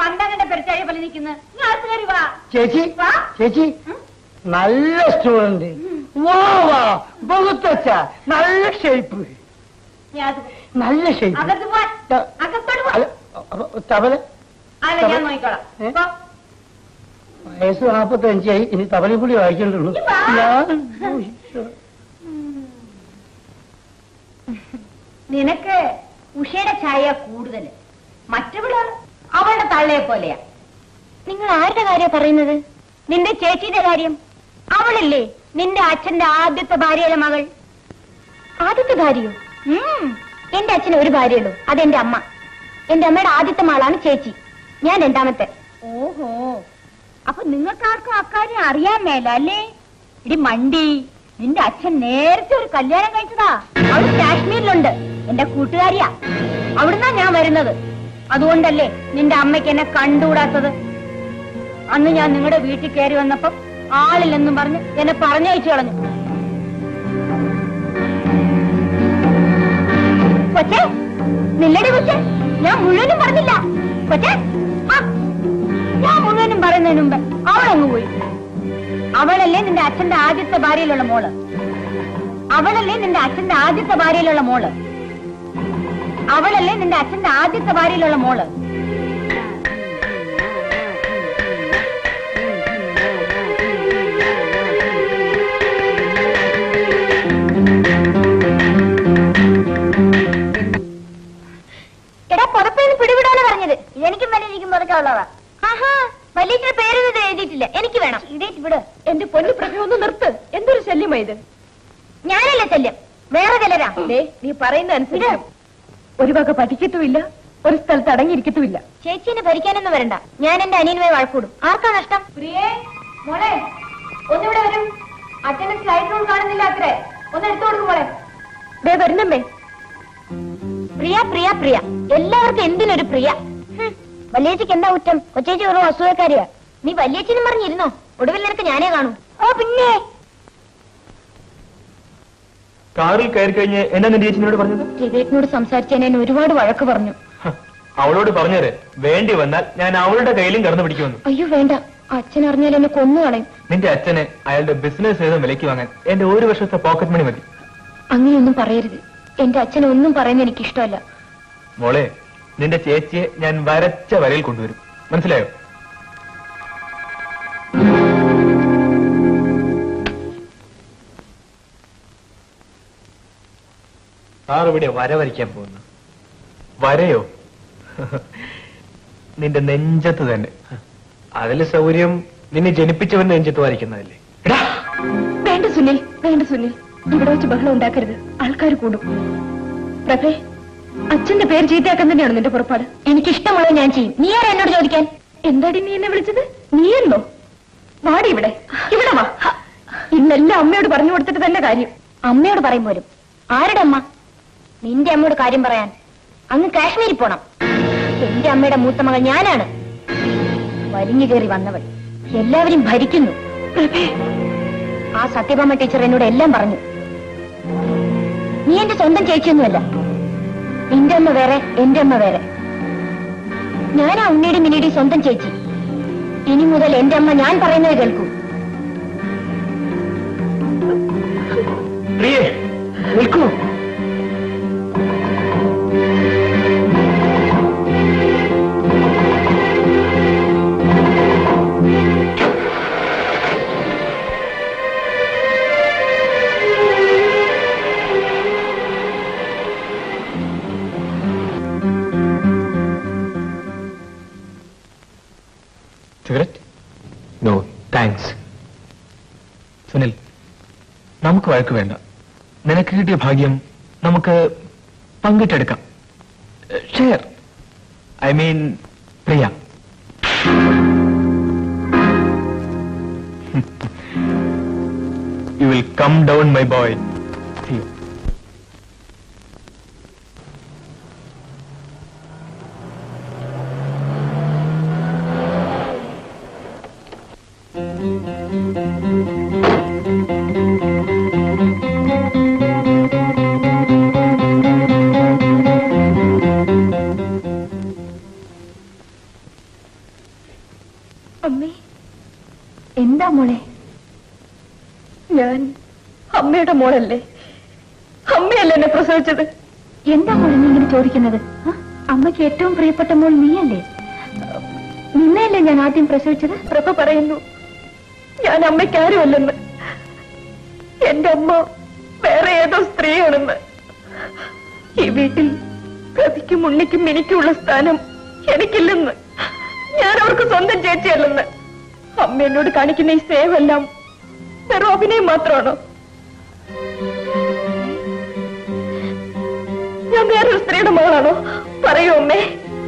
ചേച്ചി നല്ല സ്റ്റുഡന്റ്. വാ ബഹുത്തച്ച, നല്ല ഷേപ്പ്. തബല വയസ്സ് 45 ഇനി തബലപ്പുള്ളി വായിക്കേണ്ടുള്ളൂ. നിനക്ക് ഉഷയുടെ ചായ കൂടുതൽ, മറ്റവള് അവളുടെ തള്ളയെ പോലെയാ. നിങ്ങൾ ആരുടെ കാര്യം പറയുന്നത്? നിന്റെ ചേച്ചിയുടെ കാര്യം. അവളല്ലേ നിന്റെ അച്ഛന്റെ ആദ്യത്തെ ഭാര്യയുടെ മകൾ. ആദ്യത്തെ ഭാര്യയോ? എന്റെ അച്ഛന് ഒരു ഭാര്യയുള്ളൂ, അതെന്റെ അമ്മ. എന്റെ അമ്മയുടെ ആദ്യത്തെ മകളാണ് ചേച്ചി, ഞാൻ രണ്ടാമത്തെ. ഓഹോ, അപ്പൊ നിങ്ങൾക്കാർക്കും അക്കാര്യം അറിയാൻ മേല അല്ലേ? ഇടി മണ്ടി, നിന്റെ അച്ഛൻ നേരത്തെ ഒരു കല്യാണം കഴിച്ചതാ. അവള് കാശ്മീരിലുണ്ട്, എന്റെ കൂട്ടുകാരിയാ. അവിടുന്നാ ഞാൻ വരുന്നത്. അതുകൊണ്ടല്ലേ നിന്റെ അമ്മയ്ക്ക് എന്നെ കണ്ടുകൂടാത്തത്. അന്ന് ഞാൻ നിങ്ങളുടെ വീട്ടിൽ കയറി വന്നപ്പം ആളില്ലെന്നും പറഞ്ഞ് എന്നെ പറഞ്ഞയച്ചു കളഞ്ഞു. കൊച്ചേ, നില്ലടി കൊച്ചേ, ഞാൻ മുഴുവനും പറഞ്ഞില്ല. കൊച്ചേ, ഞാൻ മുഴുവനും പറയുന്നതിന് മുമ്പ് അവളങ്ങ് പോയി. അവളല്ലേ നിന്റെ അച്ഛന്റെ ആദ്യത്തെ ഭാര്യയിലുള്ള മോള്. അവളല്ലേ നിന്റെ അച്ഛന്റെ ആദ്യത്തെ ഭാര്യയിലുള്ള മോള്. അവളല്ലേ നിന്റെ അച്ഛന്റെ ആദ്യത്തെ ഭാര്യയിലുള്ള മോള്. എടാ, പുറത്തേന്ന് പിടിവിടാനാ പറഞ്ഞത്. എനിക്കും വലിയ പുറത്തുള്ളതാ. വലിയ പേരൊന്നും എഴുതിയിട്ടില്ല, എനിക്ക് വേണം. എഴുതിയിട്ട് വിട്. എന്റെ പൊന്നു പ്രഭ, ഒന്ന് നിർത്ത്. എന്തൊരു ശല്യമായത്? ഞാനല്ല ശല്യം, വേറെ ചിലരാ. നീ പറയുന്ന അനുസരിച്ച് ഒരു വക പഠിക്കത്തുമില്ല, ഒരു സ്ഥലത്ത് അടങ്ങിയിരിക്കത്തുമില്ല. ചേച്ചിനെ ഭരിക്കാനൊന്നും വരണ്ട, ഞാൻ എന്റെ അനിയനുമായി വഴക്കൂടും. ആർക്കാ നഷ്ടം? പ്രിയേ മോളെ, ഒന്നിവിടെ വരും. അച്ഛന് സ്ലൈഡ് റൂൾ കാണുന്നില്ല അത്രേ. ഒന്ന് എടുത്തു കൊടുക്കുമ്പോളെ ദേ വരുന്നമ്മേ. പ്രിയ പ്രിയ പ്രിയ, എല്ലാവർക്കും എന്തിനൊരു പ്രിയ. വല്യേച്ചിക്ക് എന്താ കുറ്റം? കൊച്ചേച്ചി വെറും അസൂയക്കാരിയാ. നീ വല്യേച്ചിനും പറഞ്ഞിരുന്നോ? ഒടുവിൽ നിനക്ക് ഞാനേ കാണൂ. ഓ പിന്നെ കാറിൽ കയറി കഴിഞ്ഞ് എന്നാ നിന്റെ ചേച്ചിനോട് പറഞ്ഞത്? രവേട്ടിനോട് സംസാരിച്ചതിന് എന്നെ ഒരുപാട് വഴക്ക് പറഞ്ഞു. അവളോട് പറഞ്ഞേരെ, വേണ്ടി വന്നാൽ ഞാൻ അവളുടെ കയ്യിലും കടന്നു പിടിക്കുമെന്ന്. അയ്യോ വേണ്ട, അച്ഛൻ അറിഞ്ഞാൽ എന്നെ കൊന്നു കളയും. നിന്റെ അച്ഛനെ അയാളുടെ ബിസിനസ് ചെയ്ത വിലയ്ക്ക് വാങ്ങാൻ എന്റെ ഒരു വർഷത്തെ പോക്കറ്റ് മണി മതി. അങ്ങനെയൊന്നും പറയരുത്. എന്റെ അച്ഛനെ ഒന്നും പറയുന്നത് എനിക്കിഷ്ടമല്ല. മോളെ, നിന്റെ ചേച്ചിയെ ഞാൻ വരച്ച വരയിൽ കൊണ്ടുവരും, മനസ്സിലായോ? സാർ ഇവിടെ വര വരയ്ക്കാൻ പോകുന്നു. വരയോ? നിന്റെ നെഞ്ചത്ത് തന്നെ. അതിൽ സൗകര്യം നിന്നെ ജനിപ്പിച്ചവൻ നെഞ്ചത്ത് വരയ്ക്കുന്നതല്ലേ. വേണ്ട സുനിൽ, വേണ്ട സുനിൽ, ഇവിടെ വെച്ച് ബഹളം ഉണ്ടാക്കരുത്. ആൾക്കാർ കൂടും. പ്രഭേ, അച്ഛന്റെ പേര് ചീത്തയാക്കാൻ തന്നെയാണ് നിന്റെ പുറപ്പാട്. എനിക്കിഷ്ടമുള്ളത് ഞാൻ ചെയ്യും. നീ ആരാ എന്നോട് ചോദിക്കാൻ? എന്താടി നീ എന്നെ വിളിച്ചത്? നീയെന്നോ? വാടി ഇവിടെ, ഇവിടെ വാ. ഇന്നെല്ലാം അമ്മയോട് പറഞ്ഞു കൊടുത്തിട്ട് തന്നെ കാര്യം. അമ്മയോട് പറയും പോലും. ആരുടെ അമ്മ? നിന്റെ അമ്മയോട് കാര്യം പറയാൻ അങ്ങ് കാശ്മീരിൽ പോണം. എന്റെ അമ്മയുടെ മൂത്ത മകൾ ഞാനാണ്. വലിഞ്ഞു കയറി വന്നവൾ എല്ലാവരും ഭരിക്കുന്നു. ആ സത്യഭാമ ടീച്ചർ എന്നോട് എല്ലാം പറഞ്ഞു. നീ എന്റെ സ്വന്തം ചേച്ചിയൊന്നുമല്ല. നിന്റെ അമ്മ വേറെ, എന്റെ അമ്മ വേറെ. ഞാനാ ഉണ്ണിയുടെ മിനിയുടെ സ്വന്തം ചേച്ചി. ഇനി മുതൽ എന്റെ അമ്മ ഞാൻ പറയുന്നത് കേൾക്കൂ. നിൽക്കൂ. സിഗരറ്റ്? No thanks. സുനിൽ, നമുക്ക് വഴക്ക് വേണ്ട. നിനക്ക് കിട്ടിയ ഭാഗ്യം നമുക്ക് പങ്കിട്ടെടുക്കാം. Share. I mean Priya. You will come down my boy. See you. അമ്മേ, എന്താ മോളെ? ഞാൻ അമ്മയുടെ മോളല്ലേ? അമ്മയല്ലേ എന്നെ പ്രസവിച്ചത്? എന്താ മോളെ നീ ഇങ്ങനെ ചോദിക്കുന്നത്? അമ്മയ്ക്ക് ഏറ്റവും പ്രിയപ്പെട്ട മോൾ നീയല്ലേ? നിന്നെയല്ലേ ഞാൻ ആദ്യം പ്രസവിച്ചത്? പ്രഭ പറയുന്നു ഞാൻ അമ്മയ്ക്ക് ആരുമല്ലെന്ന്. എന്റെ അമ്മ വേറെ ഏതോ സ്ത്രീയാണെന്ന്. ഈ വീട്ടിൽ പ്രഭയ്ക്കും ഉണ്ണിക്കും എനിക്കുള്ള സ്ഥാനം എനിക്കില്ലെന്ന്. ഞാൻ അവർക്ക് സ്വന്തം ചേച്ചിയല്ലെന്ന്. അമ്മ എന്നോട് കാണിക്കുന്ന ഈ സ്നേഹമെല്ലാം വെറും അഭിനയം മാത്രമാണോ? ഞാൻ വേറൊരു സ്ത്രീയുടെ മകളാണോ? പറയൂ അമ്മേ.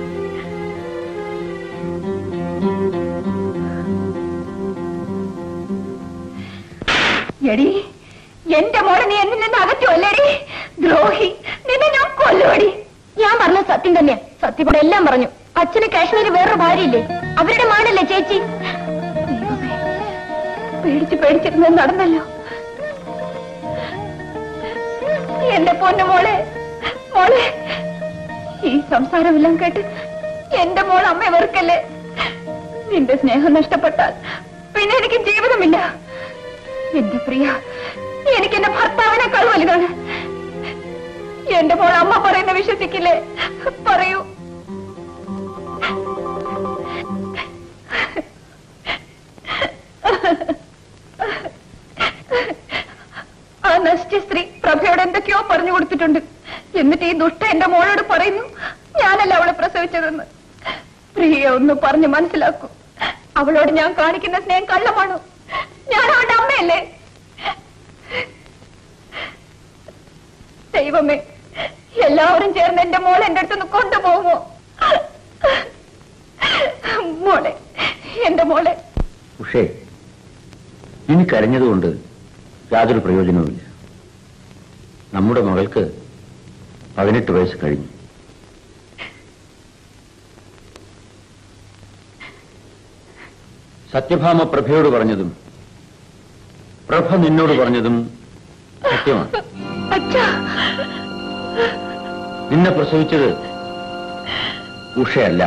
എടി, എന്റെ മോളെ നീ എന്നിൽ നിന്ന് അകറ്റുമല്ലേടി? ദ്രോഹി, നിന്നെ ഞാൻ കൊല്ലുവടി. ഞാൻ പറഞ്ഞ സത്യം തന്നെയാ. സത്യപ്പെടെ എല്ലാം പറഞ്ഞു. അച്ഛന് കാശ്മീരിൽ വേറൊരു ഭാര്യയില്ലേ? അവരുടെ മകനല്ലേ ചേച്ചി? പേടിച്ച് പേടിച്ചിരുന്നത് നടന്നല്ലോ. എന്റെ പൊന്നു മോളെ, മോളെ, ഈ സംസാരമെല്ലാം കേട്ട് എന്റെ മോൾ അമ്മയെ വെറുക്കല്ലേ. നിന്റെ സ്നേഹം നഷ്ടപ്പെട്ടാൽ പിന്നെ എനിക്ക് ജീവിതമില്ല. എന്റെ പ്രിയ, എനിക്ക് എന്റെ ഭർത്താവിനേക്കാൾ വലുതാണ്. എന്റെ മോൾ അമ്മ പറയുന്ന വിശ്വസിക്കില്ലേ? പറയൂ. ആ നശിച്ച സ്ത്രീ പ്രഭയോട് എന്തൊക്കെയോ പറഞ്ഞു കൊടുത്തിട്ടുണ്ട്. എന്നിട്ട് ഈ ദുഷ്ട എന്റെ മോളോട് പറയുന്നു ഞാനല്ല അവളെ പ്രസവിച്ചതെന്ന്. പ്രിയ ഒന്ന് പറഞ്ഞ് മനസ്സിലാക്കൂ. അവളോട് ഞാൻ കാണിക്കുന്ന സ്നേഹം കള്ളമാണോ? ഞാൻ അവളുടെ അമ്മയല്ലേ? ദൈവമേ, എല്ലാവരും ചേർന്ന് എന്റെ മോളെ എന്റെ അടുത്തുനിന്ന് കൊണ്ടുപോകുമോ? മോളെ, എന്റെ മോളെ. ഉഷേ, ഇനി കരഞ്ഞതുകൊണ്ട് യാതൊരു പ്രയോജനവുമില്ല. നമ്മുടെ മകൾക്ക് 18 വയസ്സ് കഴിഞ്ഞു. സത്യഭാമ പ്രഭയോട് പറഞ്ഞതും പ്രഭ നിന്നോട് പറഞ്ഞതും സത്യമാണ്. നിന്നെ പ്രസവിച്ചത് ഉഷയല്ല.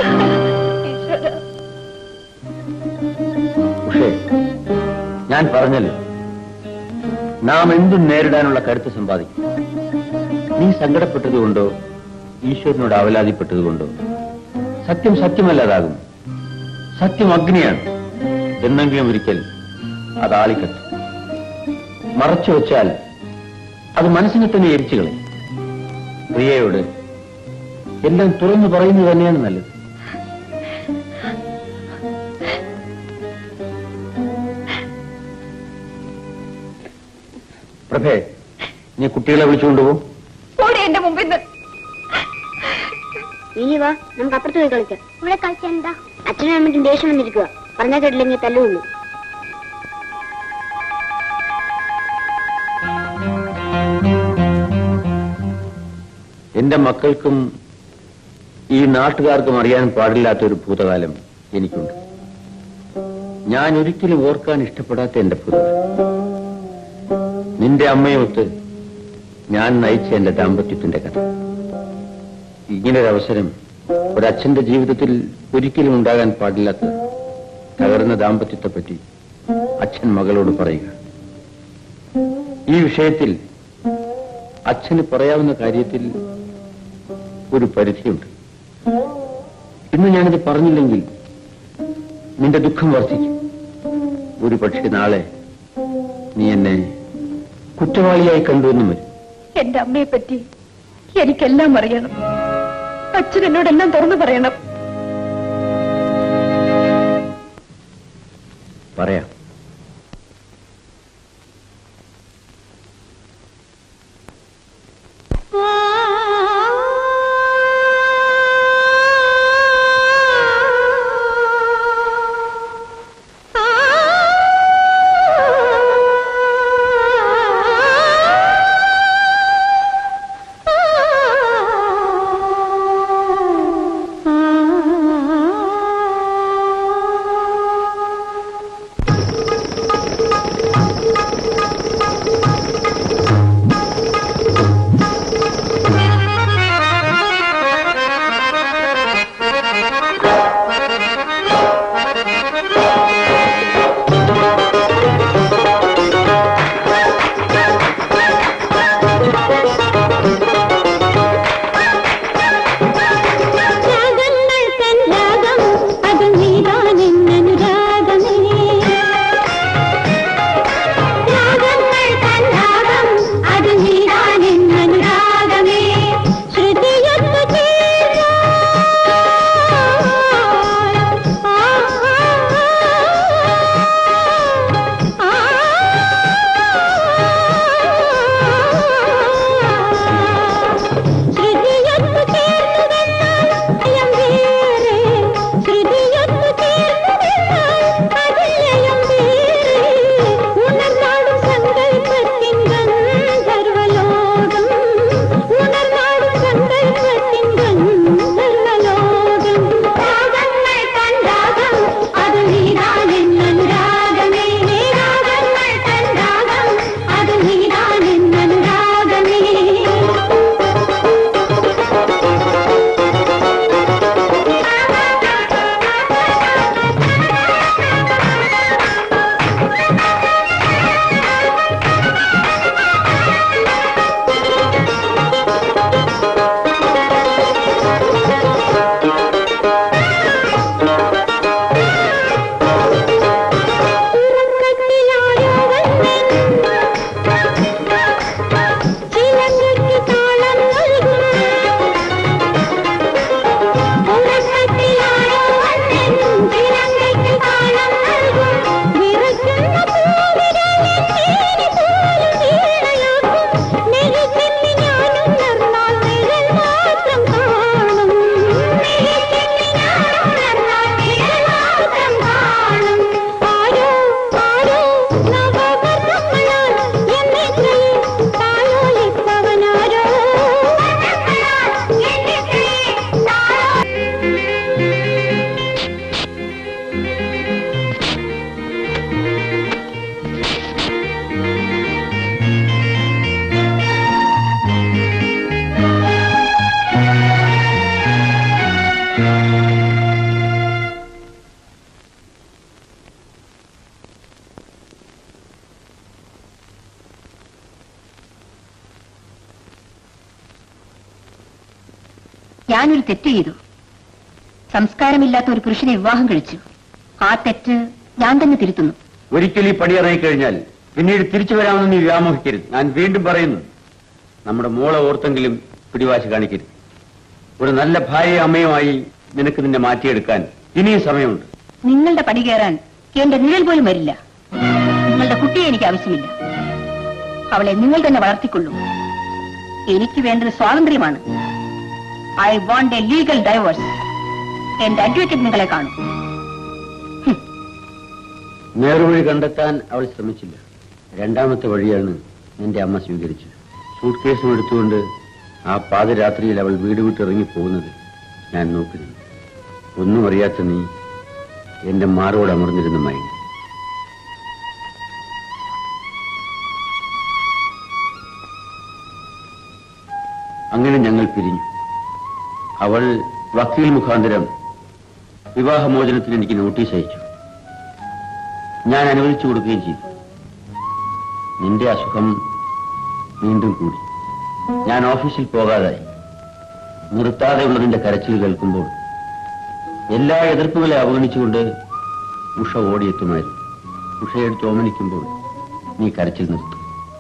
ഉഷേ, ഞാൻ പറഞ്ഞല്ലോ, നാം എന്തും നേരിടാനുള്ള കരുത്ത് സമ്പാദിക്കും. നീ സങ്കടപ്പെട്ടതുകൊണ്ടോ ഈശ്വരനോട് അവലാതിപ്പെട്ടതുകൊണ്ടോ സത്യം സത്യമല്ലാതാകും. സത്യം അഗ്നിയാണ്. എന്നെങ്കിലും ഒരിക്കൽ അത് ആളിക്കത്തും. മറച്ചു വെച്ചാൽ അത് മനസ്സിനെ തന്നെ എരിച്ചു കളയും. പ്രിയയോട് എല്ലാം തുറന്നു പറയുന്നത് തന്നെയാണ് നല്ലത്. പ്രഭേ, നീ കുട്ടികളെ വിളിച്ചുകൊണ്ടുപോകും. എന്റെ മുമ്പിൽ ഇനി വാ, നമുക്ക് അപ്പുറത്ത് പോയി കളിക്കാം. ഇവിടെ കളിച്ചാൽ എന്താ? അച്ഛനും അമ്മയ്ക്കും ദേഷ്യം വന്നിരിക്കുക. പറഞ്ഞാൽ കേട്ടില്ലെങ്കിൽ തല്ലുള്ളൂ. എന്റെ മക്കൾക്കും ഈ നാട്ടുകാർക്കും അറിയാൻ പാടില്ലാത്തൊരു ഭൂതകാലം എനിക്കുണ്ട്. ഞാൻ ഒരിക്കലും ഓർക്കാൻ ഇഷ്ടപ്പെടാത്ത എന്റെ ഭൂതകാലം. നിന്റെ അമ്മയൊത്ത് ഞാൻ നയിച്ച എന്റെ ദാമ്പത്യത്തിന്റെ കഥ. ഇങ്ങനൊരവസരം ഒരച്ഛന്റെ ജീവിതത്തിൽ ഒരിക്കലും ഉണ്ടാകാൻ പാടില്ലാത്ത തകർന്ന ദാമ്പത്യത്തെപ്പറ്റി അച്ഛൻ മകളോട് പറയുക. ഈ വിഷയത്തിൽ അച്ഛന് പറയാവുന്ന കാര്യത്തിൽ ഒരു പരിധിയുണ്ട്. ഇന്ന് ഞാനിത് പറഞ്ഞില്ലെങ്കിൽ നിന്റെ ദുഃഖം വർദ്ധിക്കും. ഒരു പക്ഷേ നാളെ നീ എന്നെ കുറ്റവാളിയായി കണ്ടുവെന്നും വരും. എന്റെ അമ്മയെ പറ്റി എനിക്കെല്ലാം അറിയണം. അച്ഛൻ എന്നോടെല്ലാം തുറന്നു പറയണം. പറയാം. ആ ഞാനൊരു തെറ്റ് ചെയ്തു. സംസ്കാരമില്ലാത്ത ഒരു പുരുഷനെ വിവാഹം കഴിച്ചു. ആ തെറ്റ് ഞാൻ തന്നെ തിരുത്തുന്നു. ഒരിക്കൽ ഈ പടിയിറങ്ങിക്കഴിഞ്ഞാൽ പിന്നീട് തിരിച്ചു വരാമെന്ന് നീ വ്യാമോഹിക്കരുത്. ഞാൻ വീണ്ടും പറയുന്നു, നമ്മുടെ മോളെ ഓർത്തെങ്കിലും പിടിവാശി കാണിക്കരുത്. ഒരു നല്ല ഭാര്യ അമ്മയുമായി നിനക്ക് നിന്നെ മാറ്റിയെടുക്കാൻ ഇനിയും സമയമുണ്ട്. നിങ്ങളുടെ പടി കയറാൻ എന്റെ നിഴൽ പോലും വരില്ല. നിങ്ങളുടെ കുട്ടിയെ എനിക്ക് ആവശ്യമില്ല. അവളെ നിങ്ങൾ തന്നെ വളർത്തിക്കൊള്ളൂ. എനിക്ക് വേണ്ടത് സ്വാതന്ത്ര്യമാണ്. I want a legal divorce. എന്റെ അഡ്വക്കേറ്റ് നിങ്ങളെ കാണും. നേർവഴി കണ്ടെത്താൻ അവൾ ശ്രമിച്ചില്ല. രണ്ടാമത്തെ വഴിയാണ് എന്റെ അമ്മ സ്വീകരിച്ചത്. സൂട്ട് കേസും എടുത്തുകൊണ്ട് ആ പാതിരാത്രിയിൽ അവൾ വീട് വിട്ടിറങ്ങി പോകുന്നത് ഞാൻ നോക്കിയിരുന്നു. ഒന്നും അറിയാത്ത നീ എന്റെ മാറോട് അമർന്നിരുന്ന മയങ്ങി. അങ്ങനെ ഞങ്ങൾ പിരിഞ്ഞു. അവൾ വക്കീൽ മുഖാന്തരം വിവാഹമോചനത്തിന് എനിക്ക് നോട്ടീസ് അയച്ചു. ഞാൻ അനുവദിച്ചു കൊടുക്കുകയും ചെയ്തു. നിന്റെ അസുഖം വീണ്ടും കൂടി. ഞാൻ ഓഫീസിൽ പോകാതായി. നിർത്താതെയുള്ള നിന്റെ കരച്ചിൽ കേൾക്കുമ്പോൾ എല്ലാ എതിർപ്പുകളെ അവഗണിച്ചുകൊണ്ട് ഉഷ ഓടിയെത്തുമായിരുന്നു. ഉഷയെടുത്ത് ഓമനിക്കുമ്പോൾ നീ കരച്ചിൽ നിർത്തും.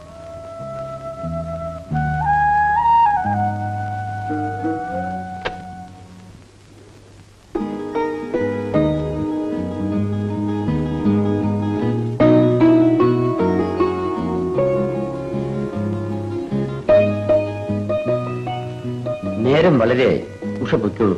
നേരം വളരെയായി. ഉഷ പൊയ്ക്കോളൂ.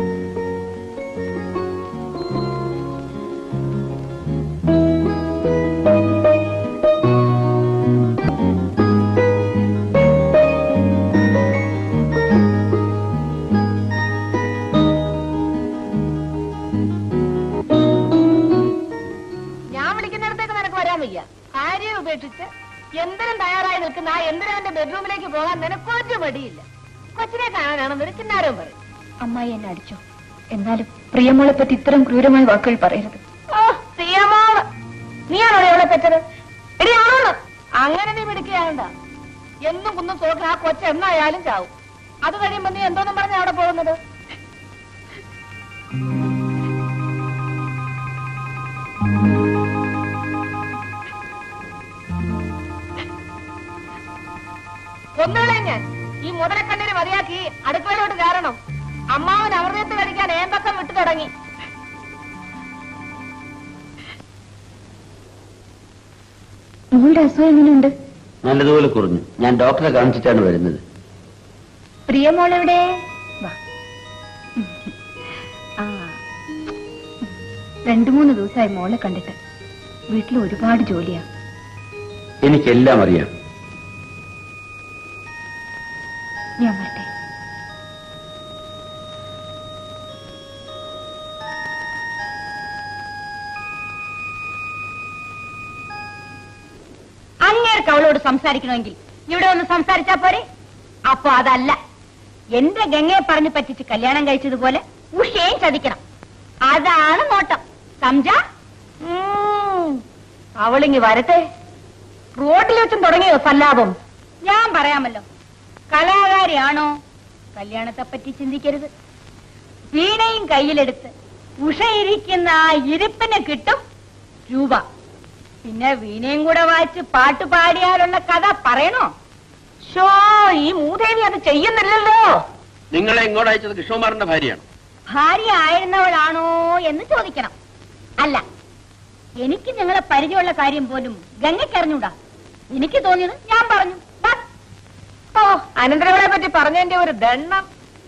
ഞാൻ വിളിക്കുന്നിടത്തേക്ക് നിനക്ക് വരാൻ വയ്യ. ആരെയും ഉപേക്ഷിച്ച് എന്തിനും തയ്യാറായി നിൽക്കുന്ന ആ എന്തിനാന്റെ ബെഡ്റൂമിലേക്ക് പോകാൻ നിനക്കൊരു മടിയില്ല. കൊച്ചിനെ കാണാനാണെന്നൊരു കിന്നാരവും പറയും. അമ്മായി എന്നെ അടിച്ചോ? എന്നാലും പ്രിയമോളെ പറ്റി ഇത്തരം ക്രൂരമായ വാക്കുകൾ പറയരുത്. ഓ പ്രിയമോള്, നീയാണോ അവളെ പറ്റത്? എടി ആണോന്ന്? അങ്ങനെ നീ പിടിക്കുകയാണ്ട. എന്നും കുന്നും തോക്കാൻ ആ കൊച്ച എന്നായാലും ചാവും. അത് കഴിയുമ്പോ നീ എന്തോന്നും പറഞ്ഞ അവിടെ പോകുന്നത്? കൊന്നുകളെ ഞാൻ. ഈ മുതലക്കണ്ണിന് മതിയാക്കി അടുക്കളയിലോട്ട് കയറണം. അമ്മാവൻ അമൃതത്ത് കഴിക്കാൻ ഏമ്പക്കം വിട്ടു തുടങ്ങി. മോളുടെ അസുഖം എങ്ങനെയുണ്ട്? നല്ലതുപോലെ കുറഞ്ഞു. ഞാൻ ഡോക്ടറെ കാണിച്ചിട്ടാണ് വരുന്നത്. പ്രിയമോളെവിടെ? 2-3 ദിവസമായി മോളെ കണ്ടിട്ട്. വീട്ടിൽ ഒരുപാട് ജോലിയാ. എനിക്കെല്ലാം അറിയാം. ഞാൻ വരട്ടെ. അങ്ങേർക്ക് അവളോട് സംസാരിക്കണമെങ്കിൽ ഇവിടെ ഒന്ന് സംസാരിച്ചാ പോരെ? അപ്പൊ അതല്ല, എന്റെ ഗംഗയെ പറഞ്ഞു പറ്റിച്ച് കല്യാണം കഴിച്ചതുപോലെ ഉഷയും ചതിക്കണം. അതാണ് നോട്ടം. സംജാ, അവളിങ്ങി വരട്ടെ. റോഡിൽ വെച്ചും തുടങ്ങിയോ സല്ലാപം? ഞാൻ പറയാമല്ലോ, കലാകാരിയാണോ? കല്യാണത്തെപ്പറ്റി ചിന്തിക്കരുത്. വീണയും കയ്യിലെടുത്ത് ഉഷയിരിക്കുന്ന ആ ഇരിപ്പിന് കിട്ടും രൂപ. പിന്നെ വീണയും കൂടെ വായിച്ച് പാട്ട് പാടിയാലുള്ള കഥ പറയണോ? ഷോ, ഈ മൂദേവി അത് ചെയ്യുന്നില്ലല്ലോ. നിങ്ങളെ ഇങ്ങോട്ട് അയച്ചത് കൃഷ്ണകുമാറിന്റെ ഭാര്യയാണ്. ഭാര്യ ആയിരുന്നവളാണോ എന്ന് ചോദിക്കണം. അല്ല, എനിക്ക് നിങ്ങളെ പരിചയമുള്ള കാര്യം പോലും ഗംഗയ്ക്കറിഞ്ഞൂടാ. എനിക്ക് തോന്നിയത് ഞാൻ പറഞ്ഞു. ഓ, അനന്തരവളെ പറ്റി പറഞ്ഞതിന്റെ ഒരു ദണ്ണം.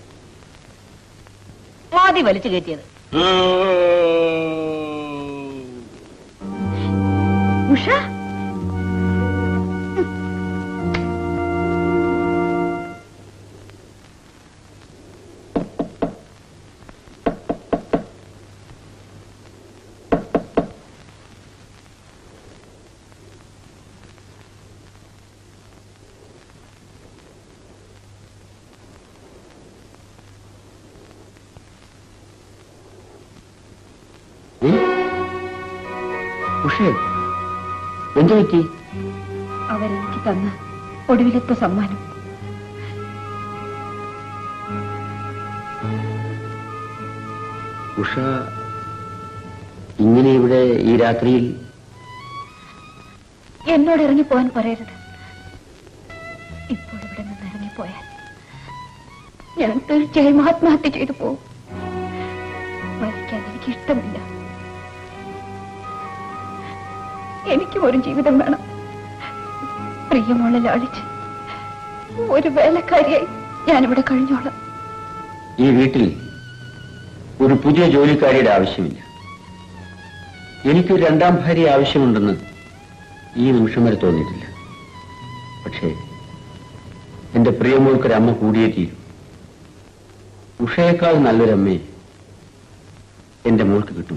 മോദി വലിച്ചു കയറ്റിയത്. ഉഷ, എന്തു പറ്റി? അവരെനിക്ക് തന്ന ഒടുവിലത്തെ സമ്മാനം. ഉഷ ഇങ്ങനെ ഇവിടെ ഈ രാത്രിയിൽ? എന്നോട് ഇറങ്ങിപ്പോവാൻ പറയരുത്. ഇപ്പോൾ ഇവിടെ നിന്ന് ഇറങ്ങിപ്പോയാൽ ഞാൻ തീർച്ചയായും ആത്മഹത്യ ചെയ്തു പോകും. മരിക്കാൻ എനിക്ക് ഇഷ്ടമില്ല. എനിക്കും ഒരു ജീവിതം വേണം. പ്രിയമോളെ ലാളിച്ച് ഒരു വേലക്കാരിയായി ഞാനിവിടെ കഴിഞ്ഞോളാം. ഈ വീട്ടിൽ ഒരു പുതിയ ജോലിക്കാരിയുടെ ആവശ്യമില്ല. എനിക്കൊരു രണ്ടാം ഭാര്യ ആവശ്യമുണ്ടെന്ന് ഈ നിമിഷം വരെ തോന്നിയിട്ടില്ല. പക്ഷേ എന്റെ പ്രിയമോൾക്കൊരമ്മ കൂടിയേ തീരും. ഉഷയേക്കാൾ നല്ലൊരമ്മയെ എന്റെ മോൾക്ക് കിട്ടും.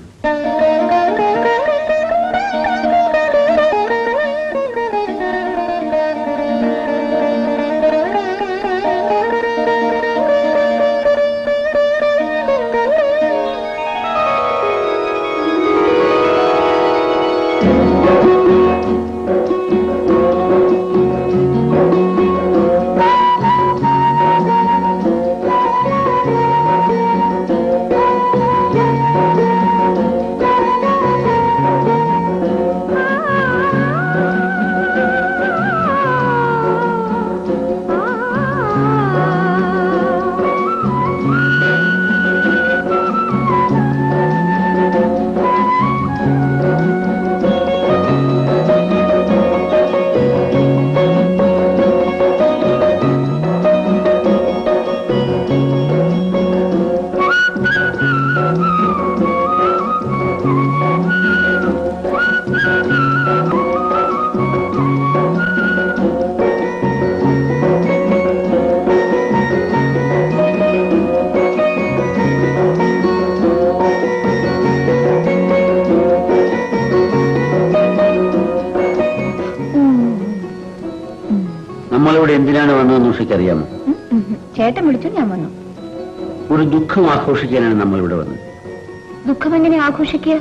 നമ്മളിവിടെ എന്തിനാണ് വന്നതെന്ന് ഉഷയ്ക്കറിയാമോ? ചേട്ടൻ വിളിച്ചു, ഞാൻ വന്നു. ഒരു ദുഃഖം ആഘോഷിക്കാനാണ് നമ്മളിവിടെ വന്നത്. ദുഃഖം എങ്ങനെ ആഘോഷിക്കുക?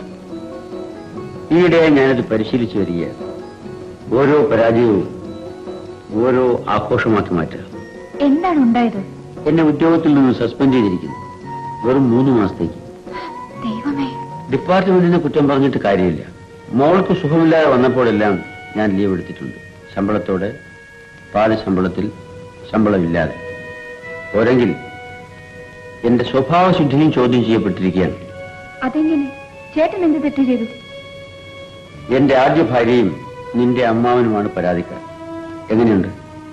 ഈയിടെ ഞാനത് പരിശീലിച്ചു വരികയാണ്. ഓരോ പരാജയവും ഓരോ ആഘോഷമാക്കി മാറ്റുക. എന്താണ് ഉണ്ടായത്? എന്നെ ഉദ്യോഗത്തിൽ നിന്ന് സസ്പെൻഡ് ചെയ്തിരിക്കുന്നു, വെറും 3 മാസത്തേക്ക്. ദൈവമേ. ഡിപ്പാർട്ട്മെന്റിനെ കുറ്റം പറഞ്ഞിട്ട് കാര്യമില്ല. മോൾക്ക് സുഖമില്ലാതെ വന്നപ്പോഴെല്ലാം ഞാൻ ലീവ് എടുത്തിട്ടുണ്ട്. ശമ്പളത്തോടെ, പാതി ശമ്പളത്തിൽ, ശമ്പളമില്ലാതെ. പോരെങ്കിൽ എന്റെ സ്വഭാവശുദ്ധിയും ചോദ്യം ചെയ്യപ്പെട്ടിരിക്കുകയാണ്. അതെങ്ങനെ? ചേട്ടൻ എന്ത് തെറ്റ് ചെയ്തു? എന്റെ ആദ്യ ഭാര്യയും നിന്റെ അമ്മാവനുമാണ് പരാതിക്കാർ. എങ്ങനെയുണ്ട്?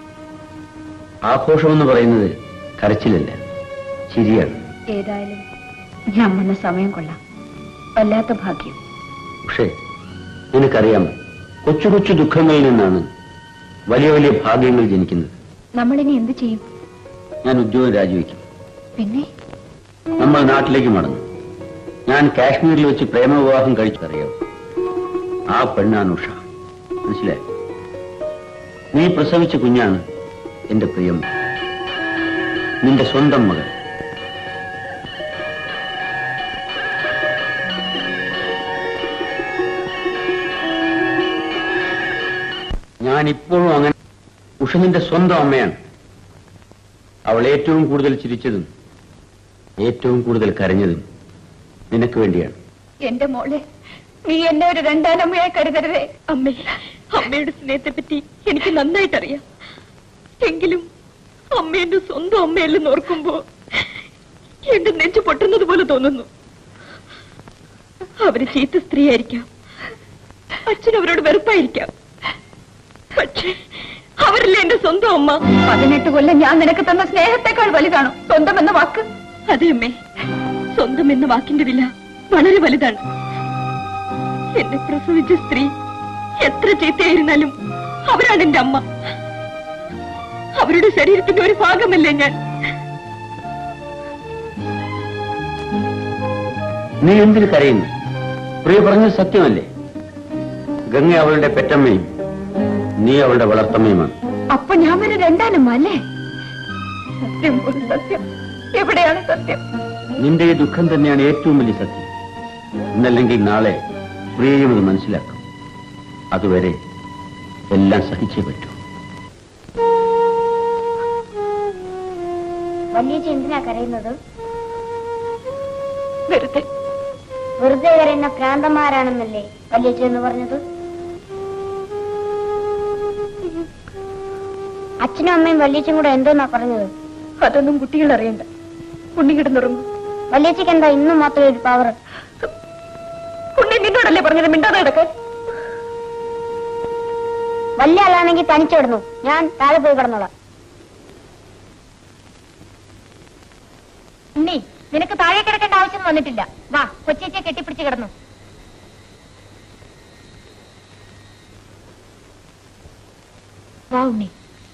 ആഘോഷമെന്ന് പറയുന്നത് കരച്ചിലല്ല, ചിരിയാണ്. ഏതായാലും ഞാൻ വന്ന സമയം കൊള്ളാം. വല്ലാത്ത ഭാഗ്യം. പക്ഷേ നിനക്കറിയാം, കൊച്ചു കൊച്ചു ദുഃഖങ്ങളിൽ നിന്നാണ് വലിയ വലിയ ഭാഗ്യങ്ങൾ ജനിക്കുന്നത്. നമ്മളിനി എന്ത് ചെയ്യും? ഞാൻ ഉദ്യോഗം രാജിവെക്കും. പിന്നെ നമ്മൾ നാട്ടിലേക്ക് മടങ്ങും. ഞാൻ കാശ്മീരിൽ വെച്ച് പ്രേമവിവാഹം കഴിച്ചറിയാം. ആ പെണ്ണാണ് ഉഷ. മനസ്സിലായി? നീ പ്രസവിച്ച കുഞ്ഞാണ് എന്റെ പ്രിയം, നിന്റെ സ്വന്തം മകൾ. ഞാനിപ്പോഴും അങ്ങനെ. ഉഷ നിന്റെ സ്വന്തം അമ്മയാണ്. അവൾ ഏറ്റവും കൂടുതൽ ചിരിച്ചതും ഏറ്റവും കൂടുതൽ കരഞ്ഞതും നിനക്ക് വേണ്ടിയാണ്. എന്റെ മോളെ, നീ എന്നെ ഒരു രണ്ടാനമ്മയായി കരുതരുതേ. അമ്മയുടെ സ്നേഹത്തെ പറ്റി എനിക്ക് നന്നായിട്ടറിയാം. എങ്കിലും അമ്മ എന്റെ സ്വന്തം അമ്മയല്ലെന്ന് ഓർക്കുമ്പോ എന്റെ നെഞ്ചു പൊട്ടുന്നത് പോലെ തോന്നുന്നു. അവര് ചീത്ത സ്ത്രീയായിരിക്കാം, അച്ഛൻ അവരോട് വെറുപ്പായിരിക്കാം. പക്ഷേ അവരല്ലേ എന്റെ സ്വന്തം അമ്മ. 18 കൊല്ലം ഞാൻ നിനക്ക് തന്ന സ്നേഹത്തെക്കാൾ വലുതാണോ സ്വന്തം എന്ന വാക്ക്? അതെ അമ്മേ, സ്വന്തം എന്ന വാക്കിന്റെ വില വളരെ വലുതാണ്. എന്നെ പ്രസവിച്ച സ്ത്രീ എത്ര ചീത്തയായിരുന്നാലും അവരാണ് എന്റെ അമ്മ. അവരുടെ ശരീരത്തിന്റെ ഒരു ഭാഗമല്ലേ ഞാൻ. നീ എന്തിനു കരയുന്നു? പ്രിയ പറഞ്ഞത് സത്യമല്ലേ? ഗംഗ അവളുടെ പെറ്റമ്മയും നീ അവളുടെ വളർത്തമ്മയുമാണ്. അപ്പൊ ഞാൻ ഒരു രണ്ടാനമ്മ അല്ലേ? സത്യം പോലും സത്യം. എവിടെയാണ് സത്യം? നിന്റെ ഈ ദുഃഖം തന്നെയാണ് ഏറ്റവും വലിയ സത്യം. ഇന്നല്ലെങ്കിൽ നാളെ പ്രിയയും അത് മനസ്സിലാക്കും. അതുവരെ എല്ലാം സഹിച്ചേ പറ്റൂ. വലിയ എന്തിനാ കരയുന്നത്? വെറുതെ വെറുതെ വരുന്ന ഭ്രാന്തന്മാരാണെന്നല്ലേ വല്യച്ഛന്ന് പറഞ്ഞത്? അച്ഛനും അമ്മയും വല്യച്ഛനും കൂടെ എന്തോന്നാ പറഞ്ഞത്? അതൊന്നും കുട്ടികൾ അറിയണ്ട. ഉണ്ണി കിടന്നുറങ്ങും. വല്യച്ഛക്ക് എന്താ ഇന്നും മാത്രം ഒരു പവർ? ഉണ്ണി നിന്നോടല്ലേ പറഞ്ഞത് മിണ്ടാതെ കിടക്കാൻ? വലിയ ആളാണെങ്കിൽ തനിച്ചു കിടന്നു, ഞാൻ താഴെ പോയി കിടന്നോളാം. ഉണ്ണി, നിനക്ക് താഴെ കിടക്കേണ്ട ആവശ്യം വന്നിട്ടില്ല. വാ, കൊച്ചേച്ചിയെ കെട്ടിപ്പിടിച്ച് കിടന്നു. വാ ഉണ്ണി.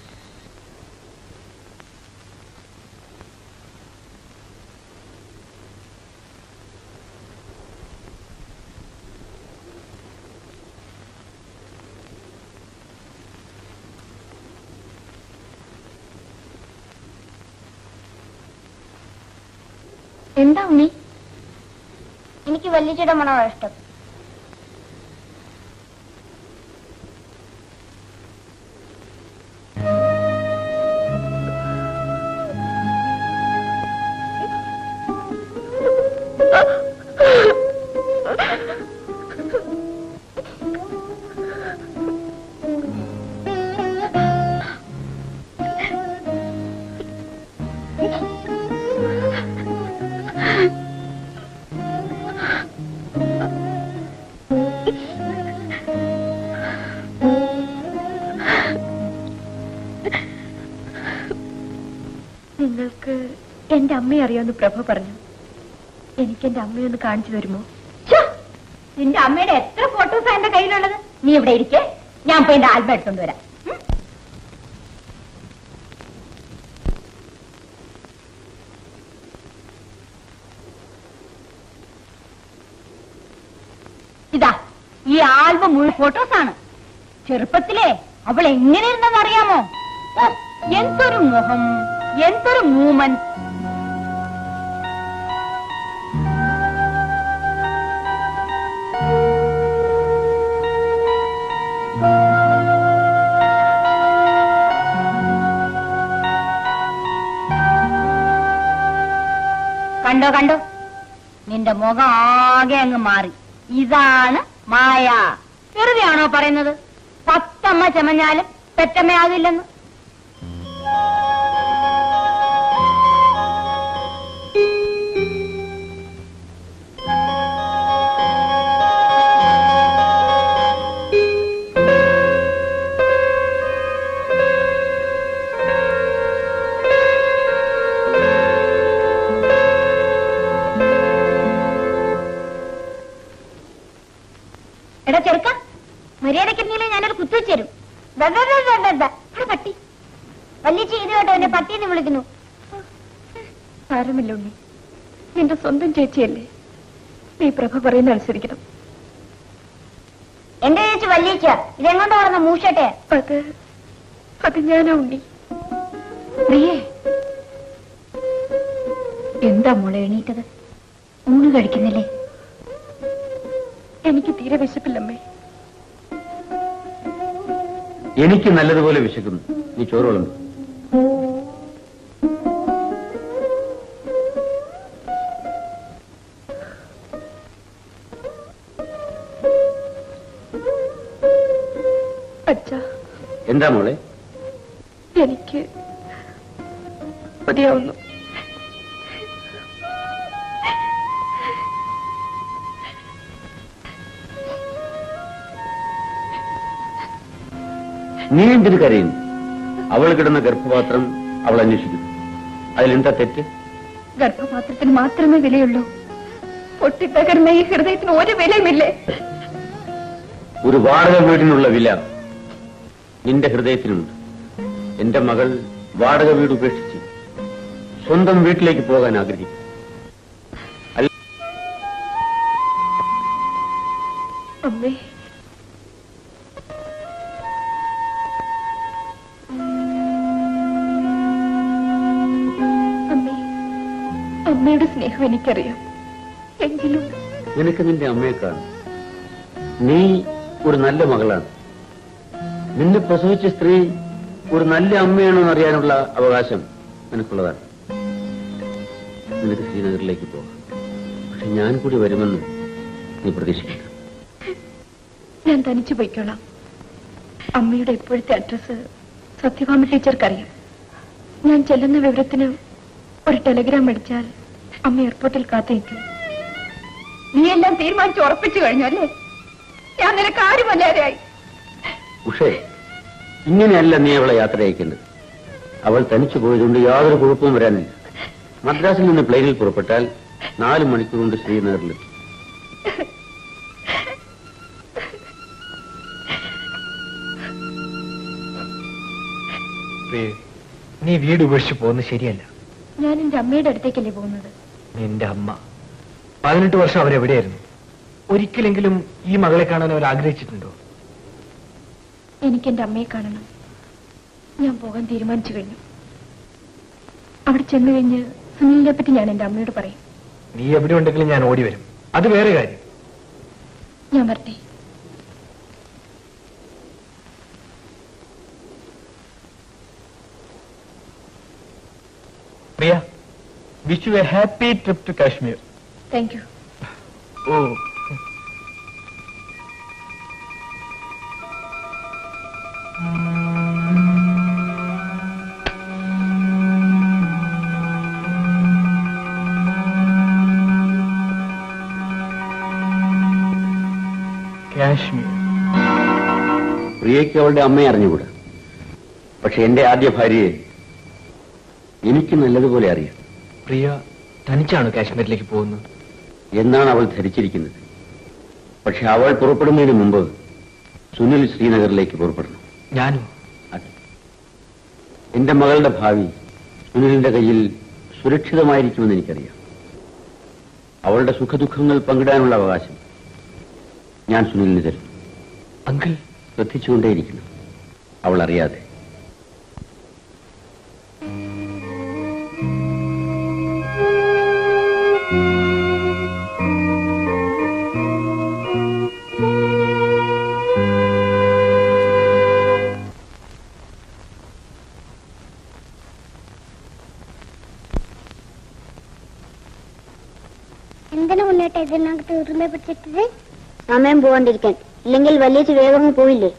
എന്താ ഉണ്ണി? എനിക്ക് വല്യച്ഛയുടെ മണമാണ് ഇഷ്ടം. നിങ്ങൾക്ക് എന്റെ അമ്മയെ അറിയാമെന്ന് പ്രഭ പറഞ്ഞു. എനിക്ക് എന്റെ അമ്മയൊന്ന് കാണിച്ചു തരുമോ? നിന്റെ അമ്മയുടെ എത്ര ഫോട്ടോസാ എന്റെ കയ്യിലുള്ളത്? നീ ഇവിടെ ഇരിക്കേ, ഞാൻ പോയി എന്റെ ആൽബം എടുത്തോണ്ട് വരാം. ഇതാ ഈ ആൽബം മുഴുവൻ ഫോട്ടോസാണ്. ചെറുപ്പത്തിലെ അവൾ എങ്ങനെ ഇരുന്നെന്ന് അറിയാമോ? എന്തൊരു മുഖം, എന്തൊരു മൂവ്മെന്റ്. കണ്ടോ കണ്ടോ, നിന്റെ മുഖം ആകെ അങ്ങ് മാറി. ഇതാണ് മായ. വെറുതെയാണോ പറയുന്നത്? 10 അമ്മ ചമഞ്ഞാലും പെറ്റമ്മയാകില്ലെന്ന്. എടാ ചെറുക്ക, മര്യാദക്കെന്നീല ഞാനൊരു കുത്തുവെച്ച് തരും. പട്ടി വല്യച്ചി ഇത് കേട്ടോ എന്നെ പട്ടിയെന്ന് വിളിക്കുന്നു. സാരമില്ല ഉണ്ണി, നിന്റെ സ്വന്തം ചേച്ചിയല്ലേ. നീ പ്രഭ പറയുന്ന അനുസരിക്കണം. എന്റെ ചേച്ചി വല്യച്ച, ഇതെങ്ങോട്ട് പറഞ്ഞ മൂഷട്ടെ? അത് ഞാനാ ഉണ്ണി. പ്രിയേ, എന്താ മോളെ എണീറ്റത്? ഊണ് കഴിക്കുന്നില്ലേ? എനിക്ക് തീരെ വിശപ്പില്ലമ്മേ. എനിക്ക് നല്ലതുപോലെ വിശക്കുന്നു. നീ ചോറുകളുണ്ട്. അച്ഛാ. എന്താ മോളെ? എനിക്ക് മതിയാവുന്നു. നീ എന്തിനു കരയുന്നു? അവൾ കിടന്ന ഗർഭപാത്രം അവൾ അന്വേഷിക്കുന്നു. അതിലെന്താ തെറ്റ്? ഗർഭപാത്രത്തിന് മാത്രമേ വിലയുള്ളൂ. പൊട്ടിത്തകർന്ന ഈ ഹൃദയത്തിന് ഒരു വിലയുമില്ലേ? ഒരു വാടക വീടിനുള്ള വില നിന്റെ ഹൃദയത്തിനുണ്ട്. എന്റെ മകൾ വാടക വീട് ഉപേക്ഷിച്ച് സ്വന്തം വീട്ടിലേക്ക് പോകാൻ ആഗ്രഹിക്കും. അമ്മേ, അമ്മയുടെ സ്നേഹം എനിക്കറിയാം. എങ്കിലും നിനക്ക് നിന്റെ അമ്മയെ കാണും. നീ ഒരു നല്ല മകളാണ്. നിന്നെ പ്രസവിച്ച സ്ത്രീ ഒരു നല്ല അമ്മയാണോ എന്നറിയാനുള്ള അവകാശം നിനക്കുള്ളതാണ്. നിനക്ക് ശ്രീനഗറിലേക്ക് പോകാം. പക്ഷെ പക്ഷെ ഞാൻ കൂടി വരുമെന്ന് നീ പ്രതീക്ഷിക്കണം. ഞാൻ തനിച്ചു പോയിക്കോളാം. അമ്മയുടെ ഇപ്പോഴത്തെ അഡ്രസ് സത്യഭാമ ടീച്ചർക്കറിയാം. ഞാൻ ചെല്ലുന്ന വിവരത്തിന് ഒരു ടെലിഗ്രാം അടിച്ചാൽ അമ്മ എയർപോർട്ടിൽ കാത്തിരിക്കും. നീ എല്ലാം തീരുമാനിച്ച് ഉറപ്പിച്ചു കഴിഞ്ഞു അല്ലേ? ഞാൻ നിനക്ക് ആരുമല്ലാതെയായി. ഉഷേ, ഇങ്ങനെയല്ല നീ അവളെ യാത്ര അയക്കേണ്ടത്. അവൾ തനിച്ചു പോയതുകൊണ്ട് യാതൊരു കുഴപ്പവും വരാനില്ല. മദ്രാസിൽ നിന്ന് പ്ലെയിനിൽ പുറപ്പെട്ടാൽ 4 മണിക്കൂർ കൊണ്ട് ശ്രീനഗറിലെത്തും. നീ വീട് ഉപേക്ഷിച്ച് പോകുന്നത് ശരിയല്ല. ഞാൻ എന്റെ അമ്മയുടെ അടുത്തേക്കല്ലേ പോകുന്നത്? നിന്റെ അമ്മ 18 വർഷം അവരെവിടെയായിരുന്നു? ഒരിക്കലെങ്കിലും ഈ മകളെ കാണാൻ അവർ ആഗ്രഹിച്ചിട്ടുണ്ടോ? എനിക്ക് എന്റെ അമ്മയെ കാണണം. ഞാൻ പോകാൻ തീരുമാനിച്ചു കഴിഞ്ഞു. അവിടെ ചെന്നു കഴിഞ്ഞ് സുനിലിനെ പറ്റി ഞാൻ എന്റെ അമ്മയോട് പറയും. നീ എവിടെ ഉണ്ടെങ്കിലും ഞാൻ ഓടി വരും. അത് വേറെ കാര്യം. ഞാൻ വരട്ടെ. Priya, wish you a happy trip to Kashmir. Thank you. ഓ, കാശ്മീർ. പ്രിയയ്ക്ക് അവളുടെ അമ്മയെ അറിഞ്ഞുകൂടാ. പക്ഷെ എന്റെ ആദ്യ ഭാര്യയെ എനിക്ക് നല്ലതുപോലെ അറിയാം. പ്രിയ തനിച്ചാണ് കാശ്മീരിലേക്ക് പോകുന്നത് എന്നാണ് അവൾ ധരിച്ചിരിക്കുന്നത്. പക്ഷെ അവൾ പുറപ്പെടുന്നതിന് മുമ്പ് സുനിൽ ശ്രീനഗറിലേക്ക് പുറപ്പെടണം. ഞാനും. അതെ, എന്റെ മകളുടെ ഭാവി സുനിലിന്റെ കയ്യിൽ സുരക്ഷിതമായിരിക്കുമെന്ന് എനിക്കറിയാം. അവളുടെ സുഖദുഃഖങ്ങൾ പങ്കിടാനുള്ള അവകാശം ഞാൻ സുനിലിന് തരും. അങ്കിൾ ശ്രദ്ധിച്ചുകൊണ്ടേയിരിക്കണം, അവൾ അറിയാതെ. എന്തിനാ മുന്നേറ്റം ഇതിനകത്ത് ഉറുമ്പെ പിടിച്ചിട്ടത്? സമയം പോകാണ്ടിരിക്കാൻ, ഇല്ലെങ്കിൽ വലിയ വേഗം പോയില്ലേ?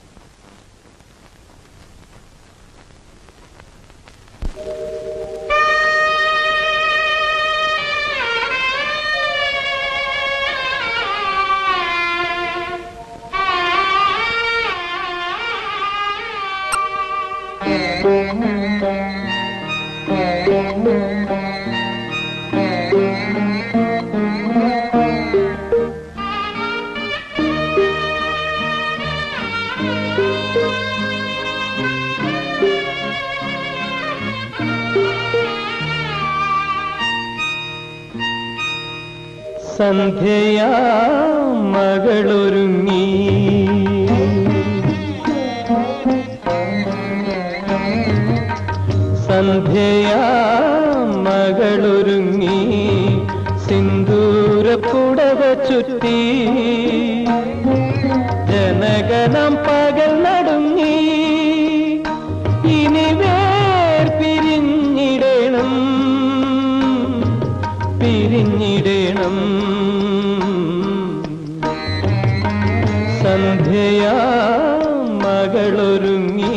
സന്ധ്യയാ മകളൊരുങ്ങി, സന്ധ്യയാ മകളൊരുങ്ങി, സിന്ദൂരപ്പുടവ ചുറ്റി, ജനഗണം പകൽ നടുങ്ങി. ഇനി പിരിഞ്ഞിടണം, പിരിഞ്ഞിടണം. സന്ധ്യയാ മകളൊരുങ്ങി.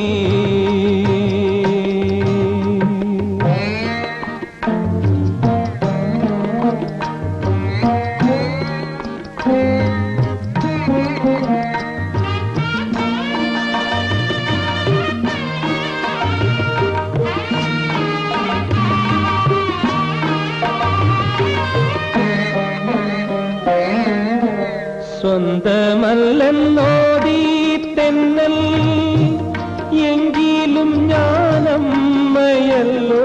സ്വന്തമല്ലെന്നോദീ തെന്നൽ, എങ്കിലും ഞാനമ്മയല്ലോ.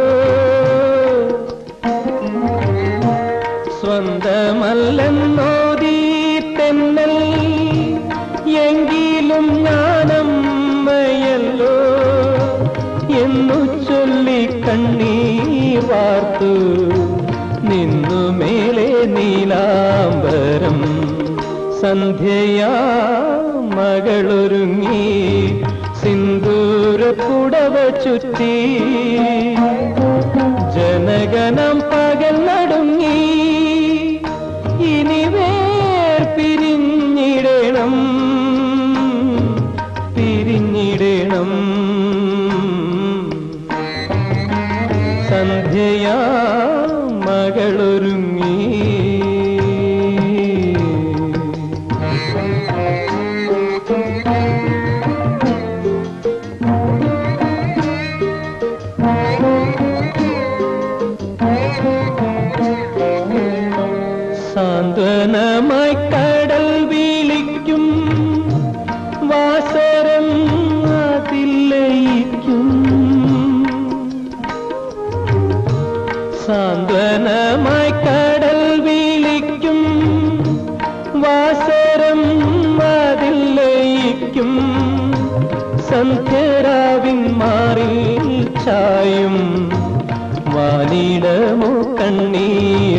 സ്വന്തമല്ലെന്നോദീ തെന്നൽ, എങ്കിലും ഞാനമ്മയല്ലോ എന്നു ചൊല്ലി കണ്ണീർ വാർത്തു നിന്നു മേലെ നീലാംബരം. സന്ധ്യയാ മകളൊരുങ്ങി, സിന്ദൂരപ്പുടവ ചുറ്റി, ജനഗണം പകൽ നടുങ്ങി.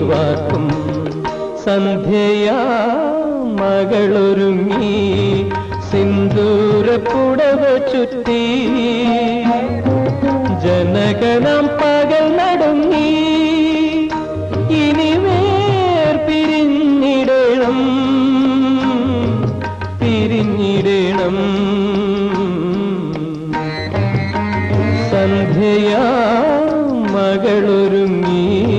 വാർക്കും സന്ധ്യയാ മകളൊരുങ്ങി സിന്ദൂരപ്പുടവ ചുറ്റി ജനഗണം പകൽ നടുങ്ങി ഇനി പിരിഞ്ഞിടണം പിരിഞ്ഞിടണം സന്ധ്യയാ മകളൊരുങ്ങി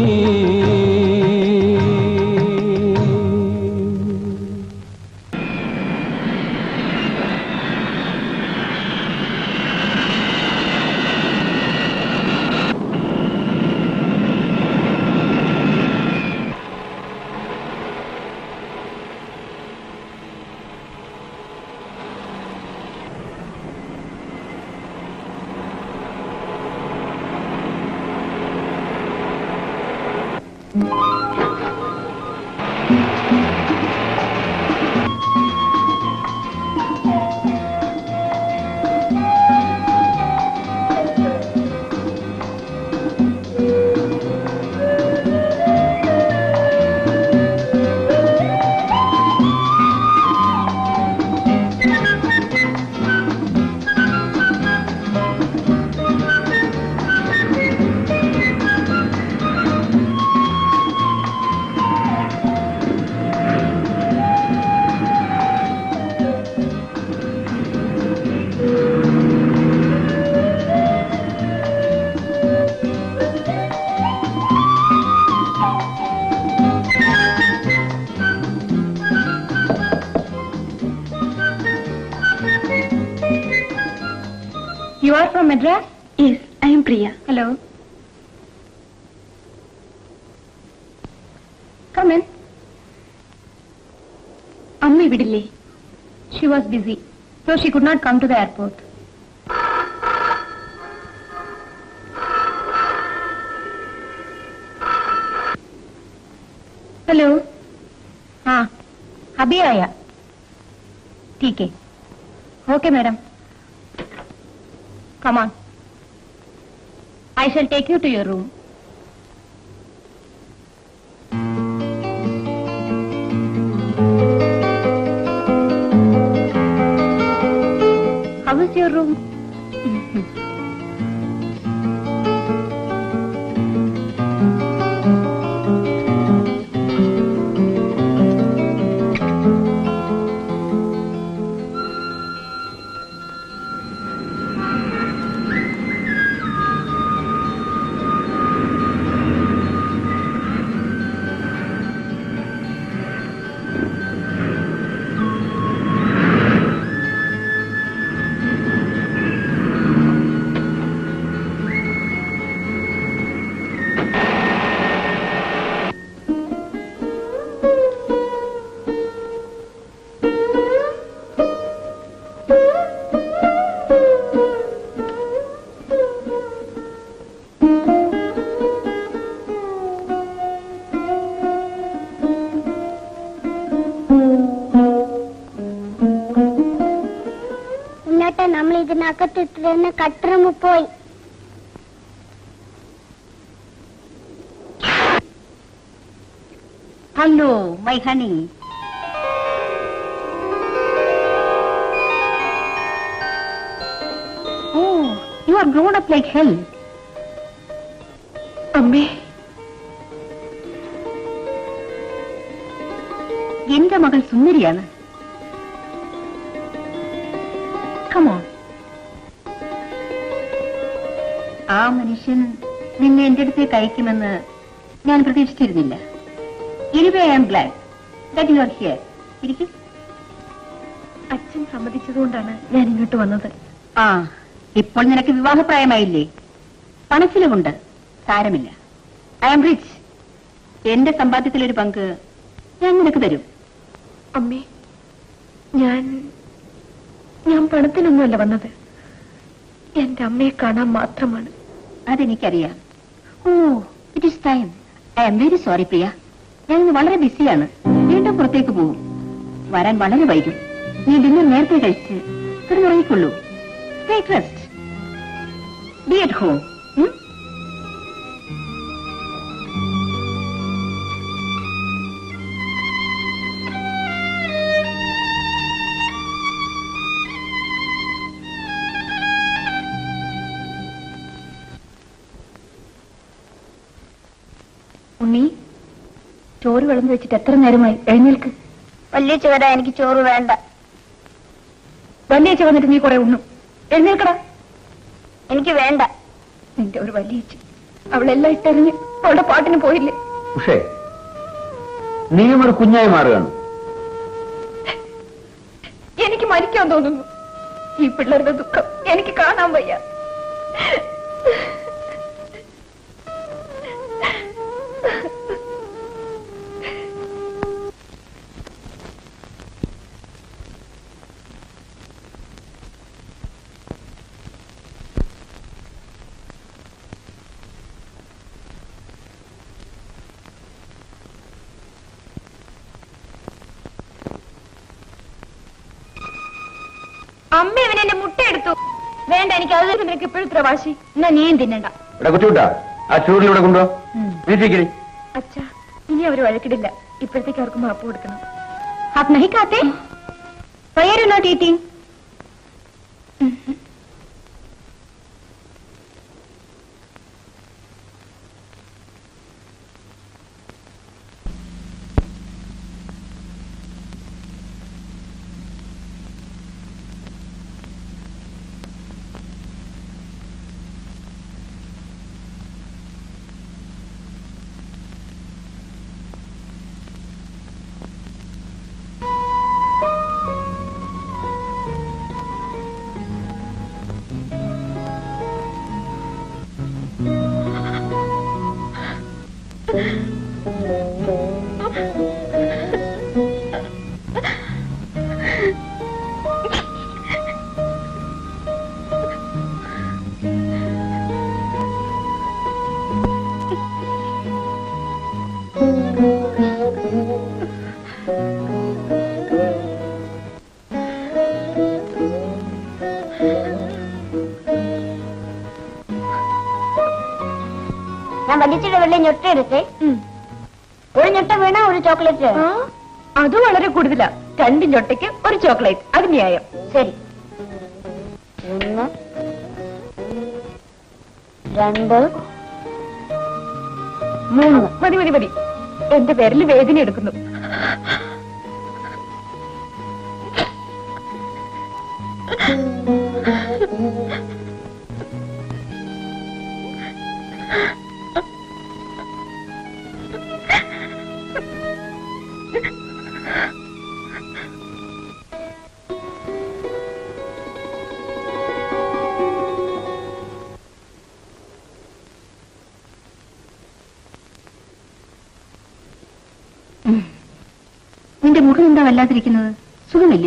You are from Madras? Yes, I am Priya. Hello. Come in. അമ്മ വിടില്ലേ? She was busy, so she could not come to the airport. Hello. हाँ, अभी आया. ठीक है. Okay, madam. Come on. I shall take you to your room. How is your room? നമ്മൾ ഇതിനകത്തിട്ടിരുന്ന് കട്ടറുമ്പ് പോയി. Hello, my honey. Oh, you are grown up like hell. അമ്മേ, എന്റെ മകൾ സുന്ദരിയാണ്. Come on. ആ മനുഷ്യൻ നിന്നെ എന്റെ അടുത്തേക്ക് അയക്കുമെന്ന് ഞാൻ പ്രതീക്ഷിച്ചിരുന്നില്ല. Anyway, I am glad that you are here. ഇരിക്കും. അച്ഛൻ സമ്മതിച്ചതുകൊണ്ടാണ് ഞാൻ ഇങ്ങോട്ട് വന്നത്. ആ, ഇപ്പോൾ നിനക്ക് വിവാഹപ്രായമായില്ലേ? പണച്ചിലവുണ്ട്, സാരമില്ല. I am rich. എന്റെ സമ്പാദ്യത്തിലൊരു പങ്ക് ഞാൻ നിനക്ക് തരും. അമ്മേ, ഞാൻ പണത്തിനൊന്നുമല്ല വന്നത്. എന്റെ അമ്മയെ കാണാൻ മാത്രമാണ്. അതെനിക്കറിയാം. Oh, it is time. I am very sorry Priya. ഞാൻ ഇന്ന് വളരെ ബിസിയാണ്. വീണ്ടും പുറത്തേക്ക് പോകും. വരാൻ വളരെ വൈകും. നീ ഡിന്നർ നേരത്തെ കഴിച്ച് കിടന്നുറങ്ങിക്കൊള്ളൂ. Take rest. Be at home. ചോറ് വിളമ്പി വെച്ചിട്ട് എത്ര നേരമായി? എഴുന്നേൽക്ക്. വല്യച്ഛ വരാ, എനിക്ക് ചോറ് വേണ്ട. വല്യച്ഛ വന്നിട്ട് നീ കുറെ ഉണ്ണും. എഴുന്നേൽക്കടാ. എനിക്ക് വേണ്ട. നിന്റെ ഒരു വല്യച്ഛ, അവളെല്ലാം ഇട്ടെറിഞ്ഞ് അവളുടെ പാട്ടിന് പോയില്ലേ? പക്ഷേ നീയും ഒരു കുഞ്ഞായി മാറുകയാണ്. എനിക്ക് മരിക്കാൻ തോന്നുന്നു. ഈ പിള്ളേരുടെ ദുഃഖം എനിക്ക് കാണാൻ വയ്യ. അമ്മ ഇവനെന്റെ മുട്ട എടുത്തു. വേണ്ട, എനിക്ക് അത് നിനക്ക് ഇപ്പോഴും ഇത്ര വാശി. എന്നാ നീയും തിന്നണ്ട. കൊച്ചുകൂട്ടാ, ആ ചൂടിലൂടെ കൊണ്ടുപോ. അച്ഛാ, ഇനി അവര് വഴക്കിടില്ല. ഇപ്പോഴത്തേക്ക് അവർക്ക് മാപ്പ് കൊടുക്കണം. आप नहीं खाते? Why are you not eating? ഞാൻ വലിച്ചിട്ട് വെള്ളം ഞൊട്ട എടുത്തേ. ഒരു ഞൊട്ട വീണ ഒരു ചോക്ലേറ്റ്. അത് വളരെ കൂടുതലാ. 2 ഞൊട്ടയ്ക്ക് ഒരു ചോക്ലേറ്റ്. അത് ന്യായം. ശരി. 1 2 3. മതി മതി മതി. എന്റെ പേരിൽ വേദന എടുക്കുന്നു. നിന്റെ മുഖം എന്താ വല്ലാതിരിക്കുന്നത്? സുഖമില്ലേ?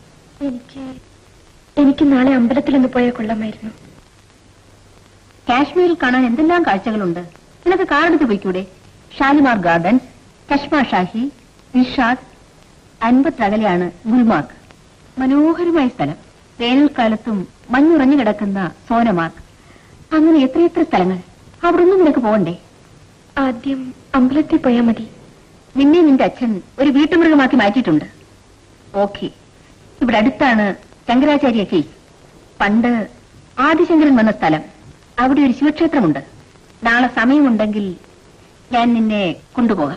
എനിക്ക് നാളെ അമ്പലത്തിലൊന്ന് പോയാൽ കൊള്ളാമായിരുന്നു. കാശ്മീരിൽ കാണാൻ എന്തെല്ലാം കാഴ്ചകളുണ്ട്. നിനക്ക് കാറെടുത്ത് പോയിക്കൂടെ? ഷാലിമാർ ഗാർഡൻസ്, കശ്മീർ ഷാഹി, ഇർഷാദ്. 50 അകലെയാണ് ഗുൽമാർഗ്. മനോഹരമായ സ്ഥലം. വേനൽക്കാലത്തും മഞ്ഞുറഞ്ഞു കിടക്കുന്ന സോനമാർഗ്. അങ്ങനെ എത്രയെത്ര സ്ഥലങ്ങൾ. അവിടെ ഒന്നും നിനക്ക് പോകണ്ടേ? ആദ്യം അമ്പലത്തിൽ പോയാൽ മതി. നിന്നെ നിന്റെ അച്ഛൻ ഒരു വീട്ടുമൃഗമാക്കി മാറ്റിയിട്ടുണ്ട്. ഓക്കെ, ഇവിടെ അടുത്താണ് ശങ്കരാചാര്യ കേസ്. പണ്ട് ആദിശങ്കരൻ വന്ന സ്ഥലം. അവിടെ ഒരു ശിവക്ഷേത്രമുണ്ട്. നാളെ സമയമുണ്ടെങ്കിൽ ഞാൻ നിന്നെ കൊണ്ടുപോകാം.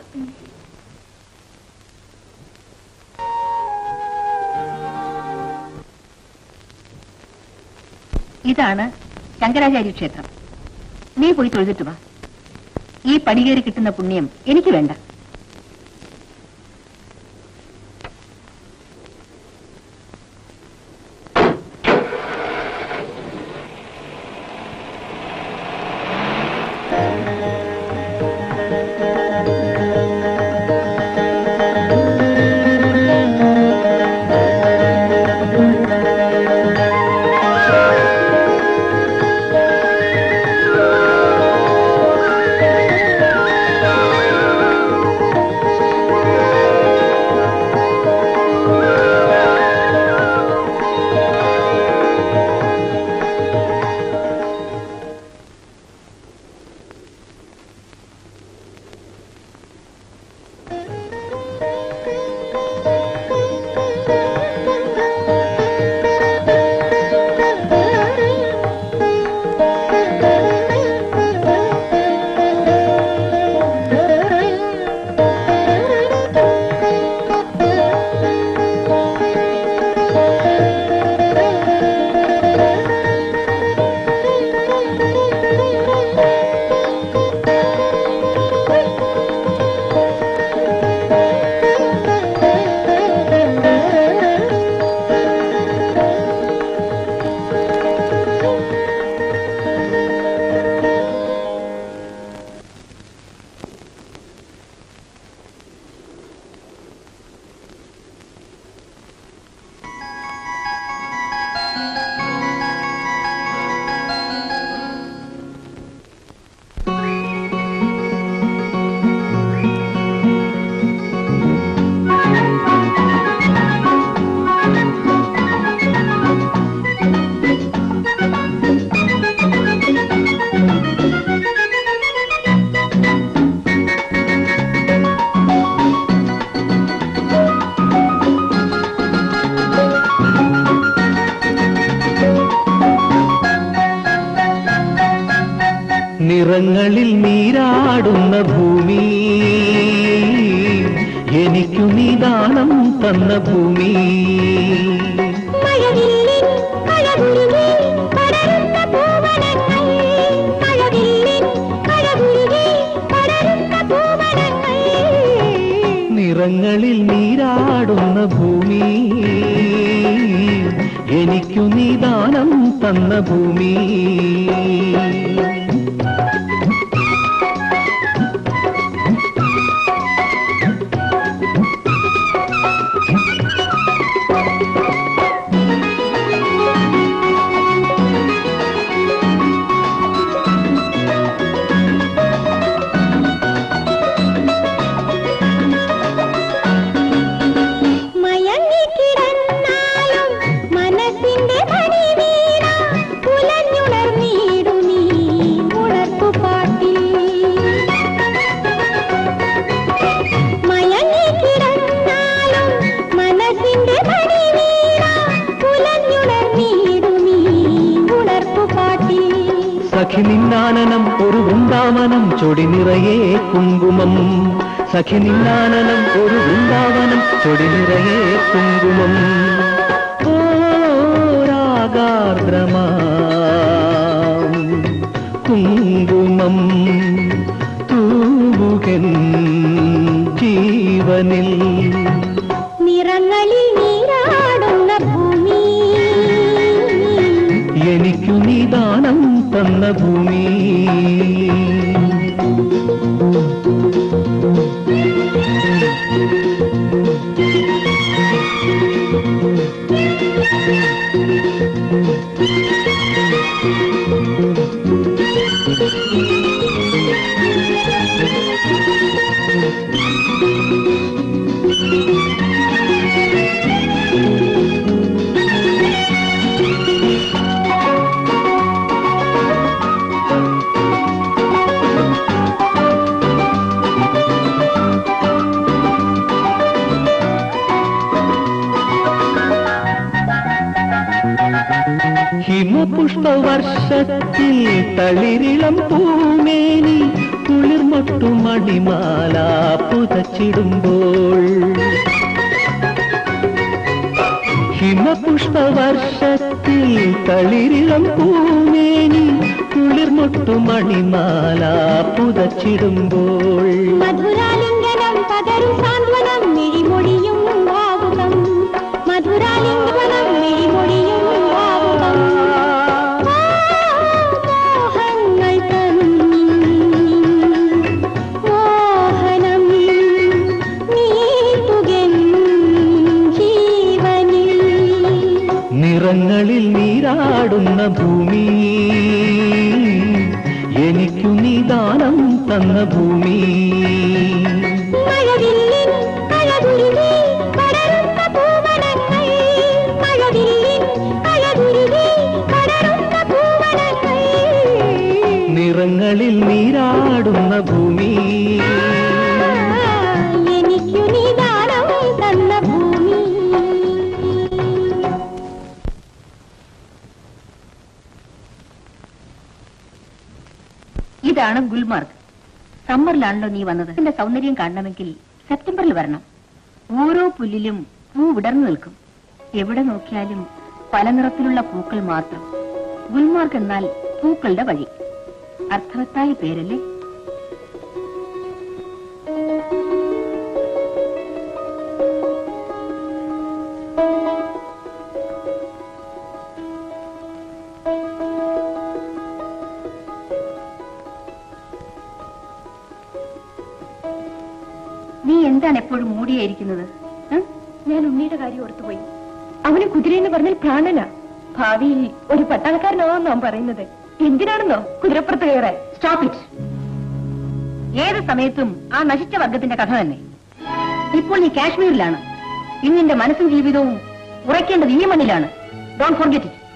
ഇതാണ് ശങ്കരാചാര്യ ക്ഷേത്രം. നീ പോയി തൊഴുതിട്ട് വാ. ഈ പടികേറി കിട്ടുന്ന പുണ്യം എനിക്ക് വേണ്ട. നിറങ്ങളിൽ നീരാടുന്ന ഭൂമി, എനിക്കു നീ ദാനം തന്ന ഭൂമി. നിറങ്ങളിൽ നീരാടുന്ന ഭൂമി, എനിക്കു നീ ദാനം തന്ന ഭൂമി. സഖി നിന്നാനനം ഒരു വൃന്ദാവനം ചൊടി നിറയെ കുങ്കുമം. സഖി നിന്നാനനം ഒരു വൃന്ദാവനം ചൊടി നിറയെ കുങ്കുമം. ഓ രാഗാർദ്രമാം കുങ്കുമം തൂവുകൻ ജീവനിൽ. നിറങ്ങളിൽ നീരാടുന്ന ഭൂമി, എനിക്കു നീ ദാനം തന്ന ഭൂമി. ഹിമപുഷ്പവർഷത്തിൽ തളിരിളം പൂമേനി കുളിർമൊട്ടു മണിമാല പുതച്ചിടുമ്പോൾ. ഹിമപുഷ്പവർഷത്തിൽ തളിരിളം പൂമേനി കുളിർമൊട്ടു മണിമാല പുതച്ചിടുമ്പോൾ. മധുരാലിംഗനം പകരും സാന്ത്വനം മിഴിമൊഴിയും ഭാവുകം. മധുരാലിംഗനം മിഴിമൊഴിയും ഭാവുകം. മോഹങ്ങൾ മോഹനം നീട്ടുകൻ ജീവനിൽ. നിറങ്ങളിൽ നീരാടുന്ന ഭൂമി, എനിക്കു നീ ദാനം തന്ന ഭൂമി. മഴവില്ലിൻ അഴകുരുകി പടരുന്ന പൂവനങ്ങൾ. മഴവില്ലിൻ അഴകുരുകി പടരുന്ന പൂവനങ്ങൾ. നിറങ്ങളിൽ നീരാടുന്ന ഭൂമി, എനിക്കു നീ ദാനം തന്ന ഭൂമി. ഇതാണ് ഗുൽമാർഗ്. സമ്മറിലാണല്ലോ നീ വന്നത്. ഇതിന്റെ സൗന്ദര്യം കാണണമെങ്കിൽ സെപ്റ്റംബറിൽ വരണം. ഓരോ പുല്ലിലും പൂ വിടർന്നു നിൽക്കും. എവിടെ നോക്കിയാലും പല നിറത്തിലുള്ള പൂക്കൾ മാത്രം. ഗുൽമാർഗ് എന്നാൽ പൂക്കളുടെ വഴി. അർത്ഥവത്തായ പേരല്ലേ? നീ എന്താണ് എപ്പോഴും മൂടിയായിരിക്കുന്നത്? ഞാൻ ഉണ്ണിയുടെ കാര്യം ഓർത്തുപോയി. അവന് കുതിരയെന്ന് പറഞ്ഞാൽ പ്രാണനാ. ഭാവിയിൽ ഒരു പട്ടാളക്കാരനാവാൻ നാം പറയുന്നത്. എന്തിനാണെന്നോ കുതിരപ്പുറത്ത് കയറാൻ. Stop it. ഏത് സമയത്തും ആ നശിച്ച വർഗത്തിന്റെ കഥ തന്നെ. ഇപ്പോൾ നീ കാശ്മീരിലാണ്. ഇന്ന് നിന്റെ മനസ്സും ജീവിതവും ഉറയ്ക്കേണ്ടത് ഈ മണ്ണിലാണ്. Don't forget it.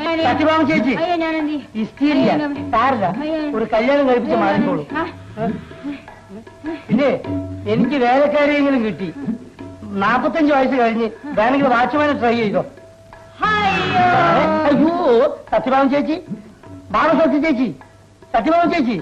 സത്യഭാമ ചേച്ചി ഇസ്തീരിയ സാറില്ല ഒരു കല്യാണം കഴിപ്പിച്ച് മാറിക്കോളൂ. പിന്നെ എനിക്ക് വേലക്കാരെയെങ്കിലും കിട്ടി. 45 വയസ്സ് കഴിഞ്ഞ് വേണമെങ്കിൽ വാച്ച്മാനെ ട്രൈ ചെയ്തോ. അയ്യോ സത്യഭാമ ചേച്ചി, ബാലസത്യ ചേച്ചി, സത്യഭാമ ചേച്ചി.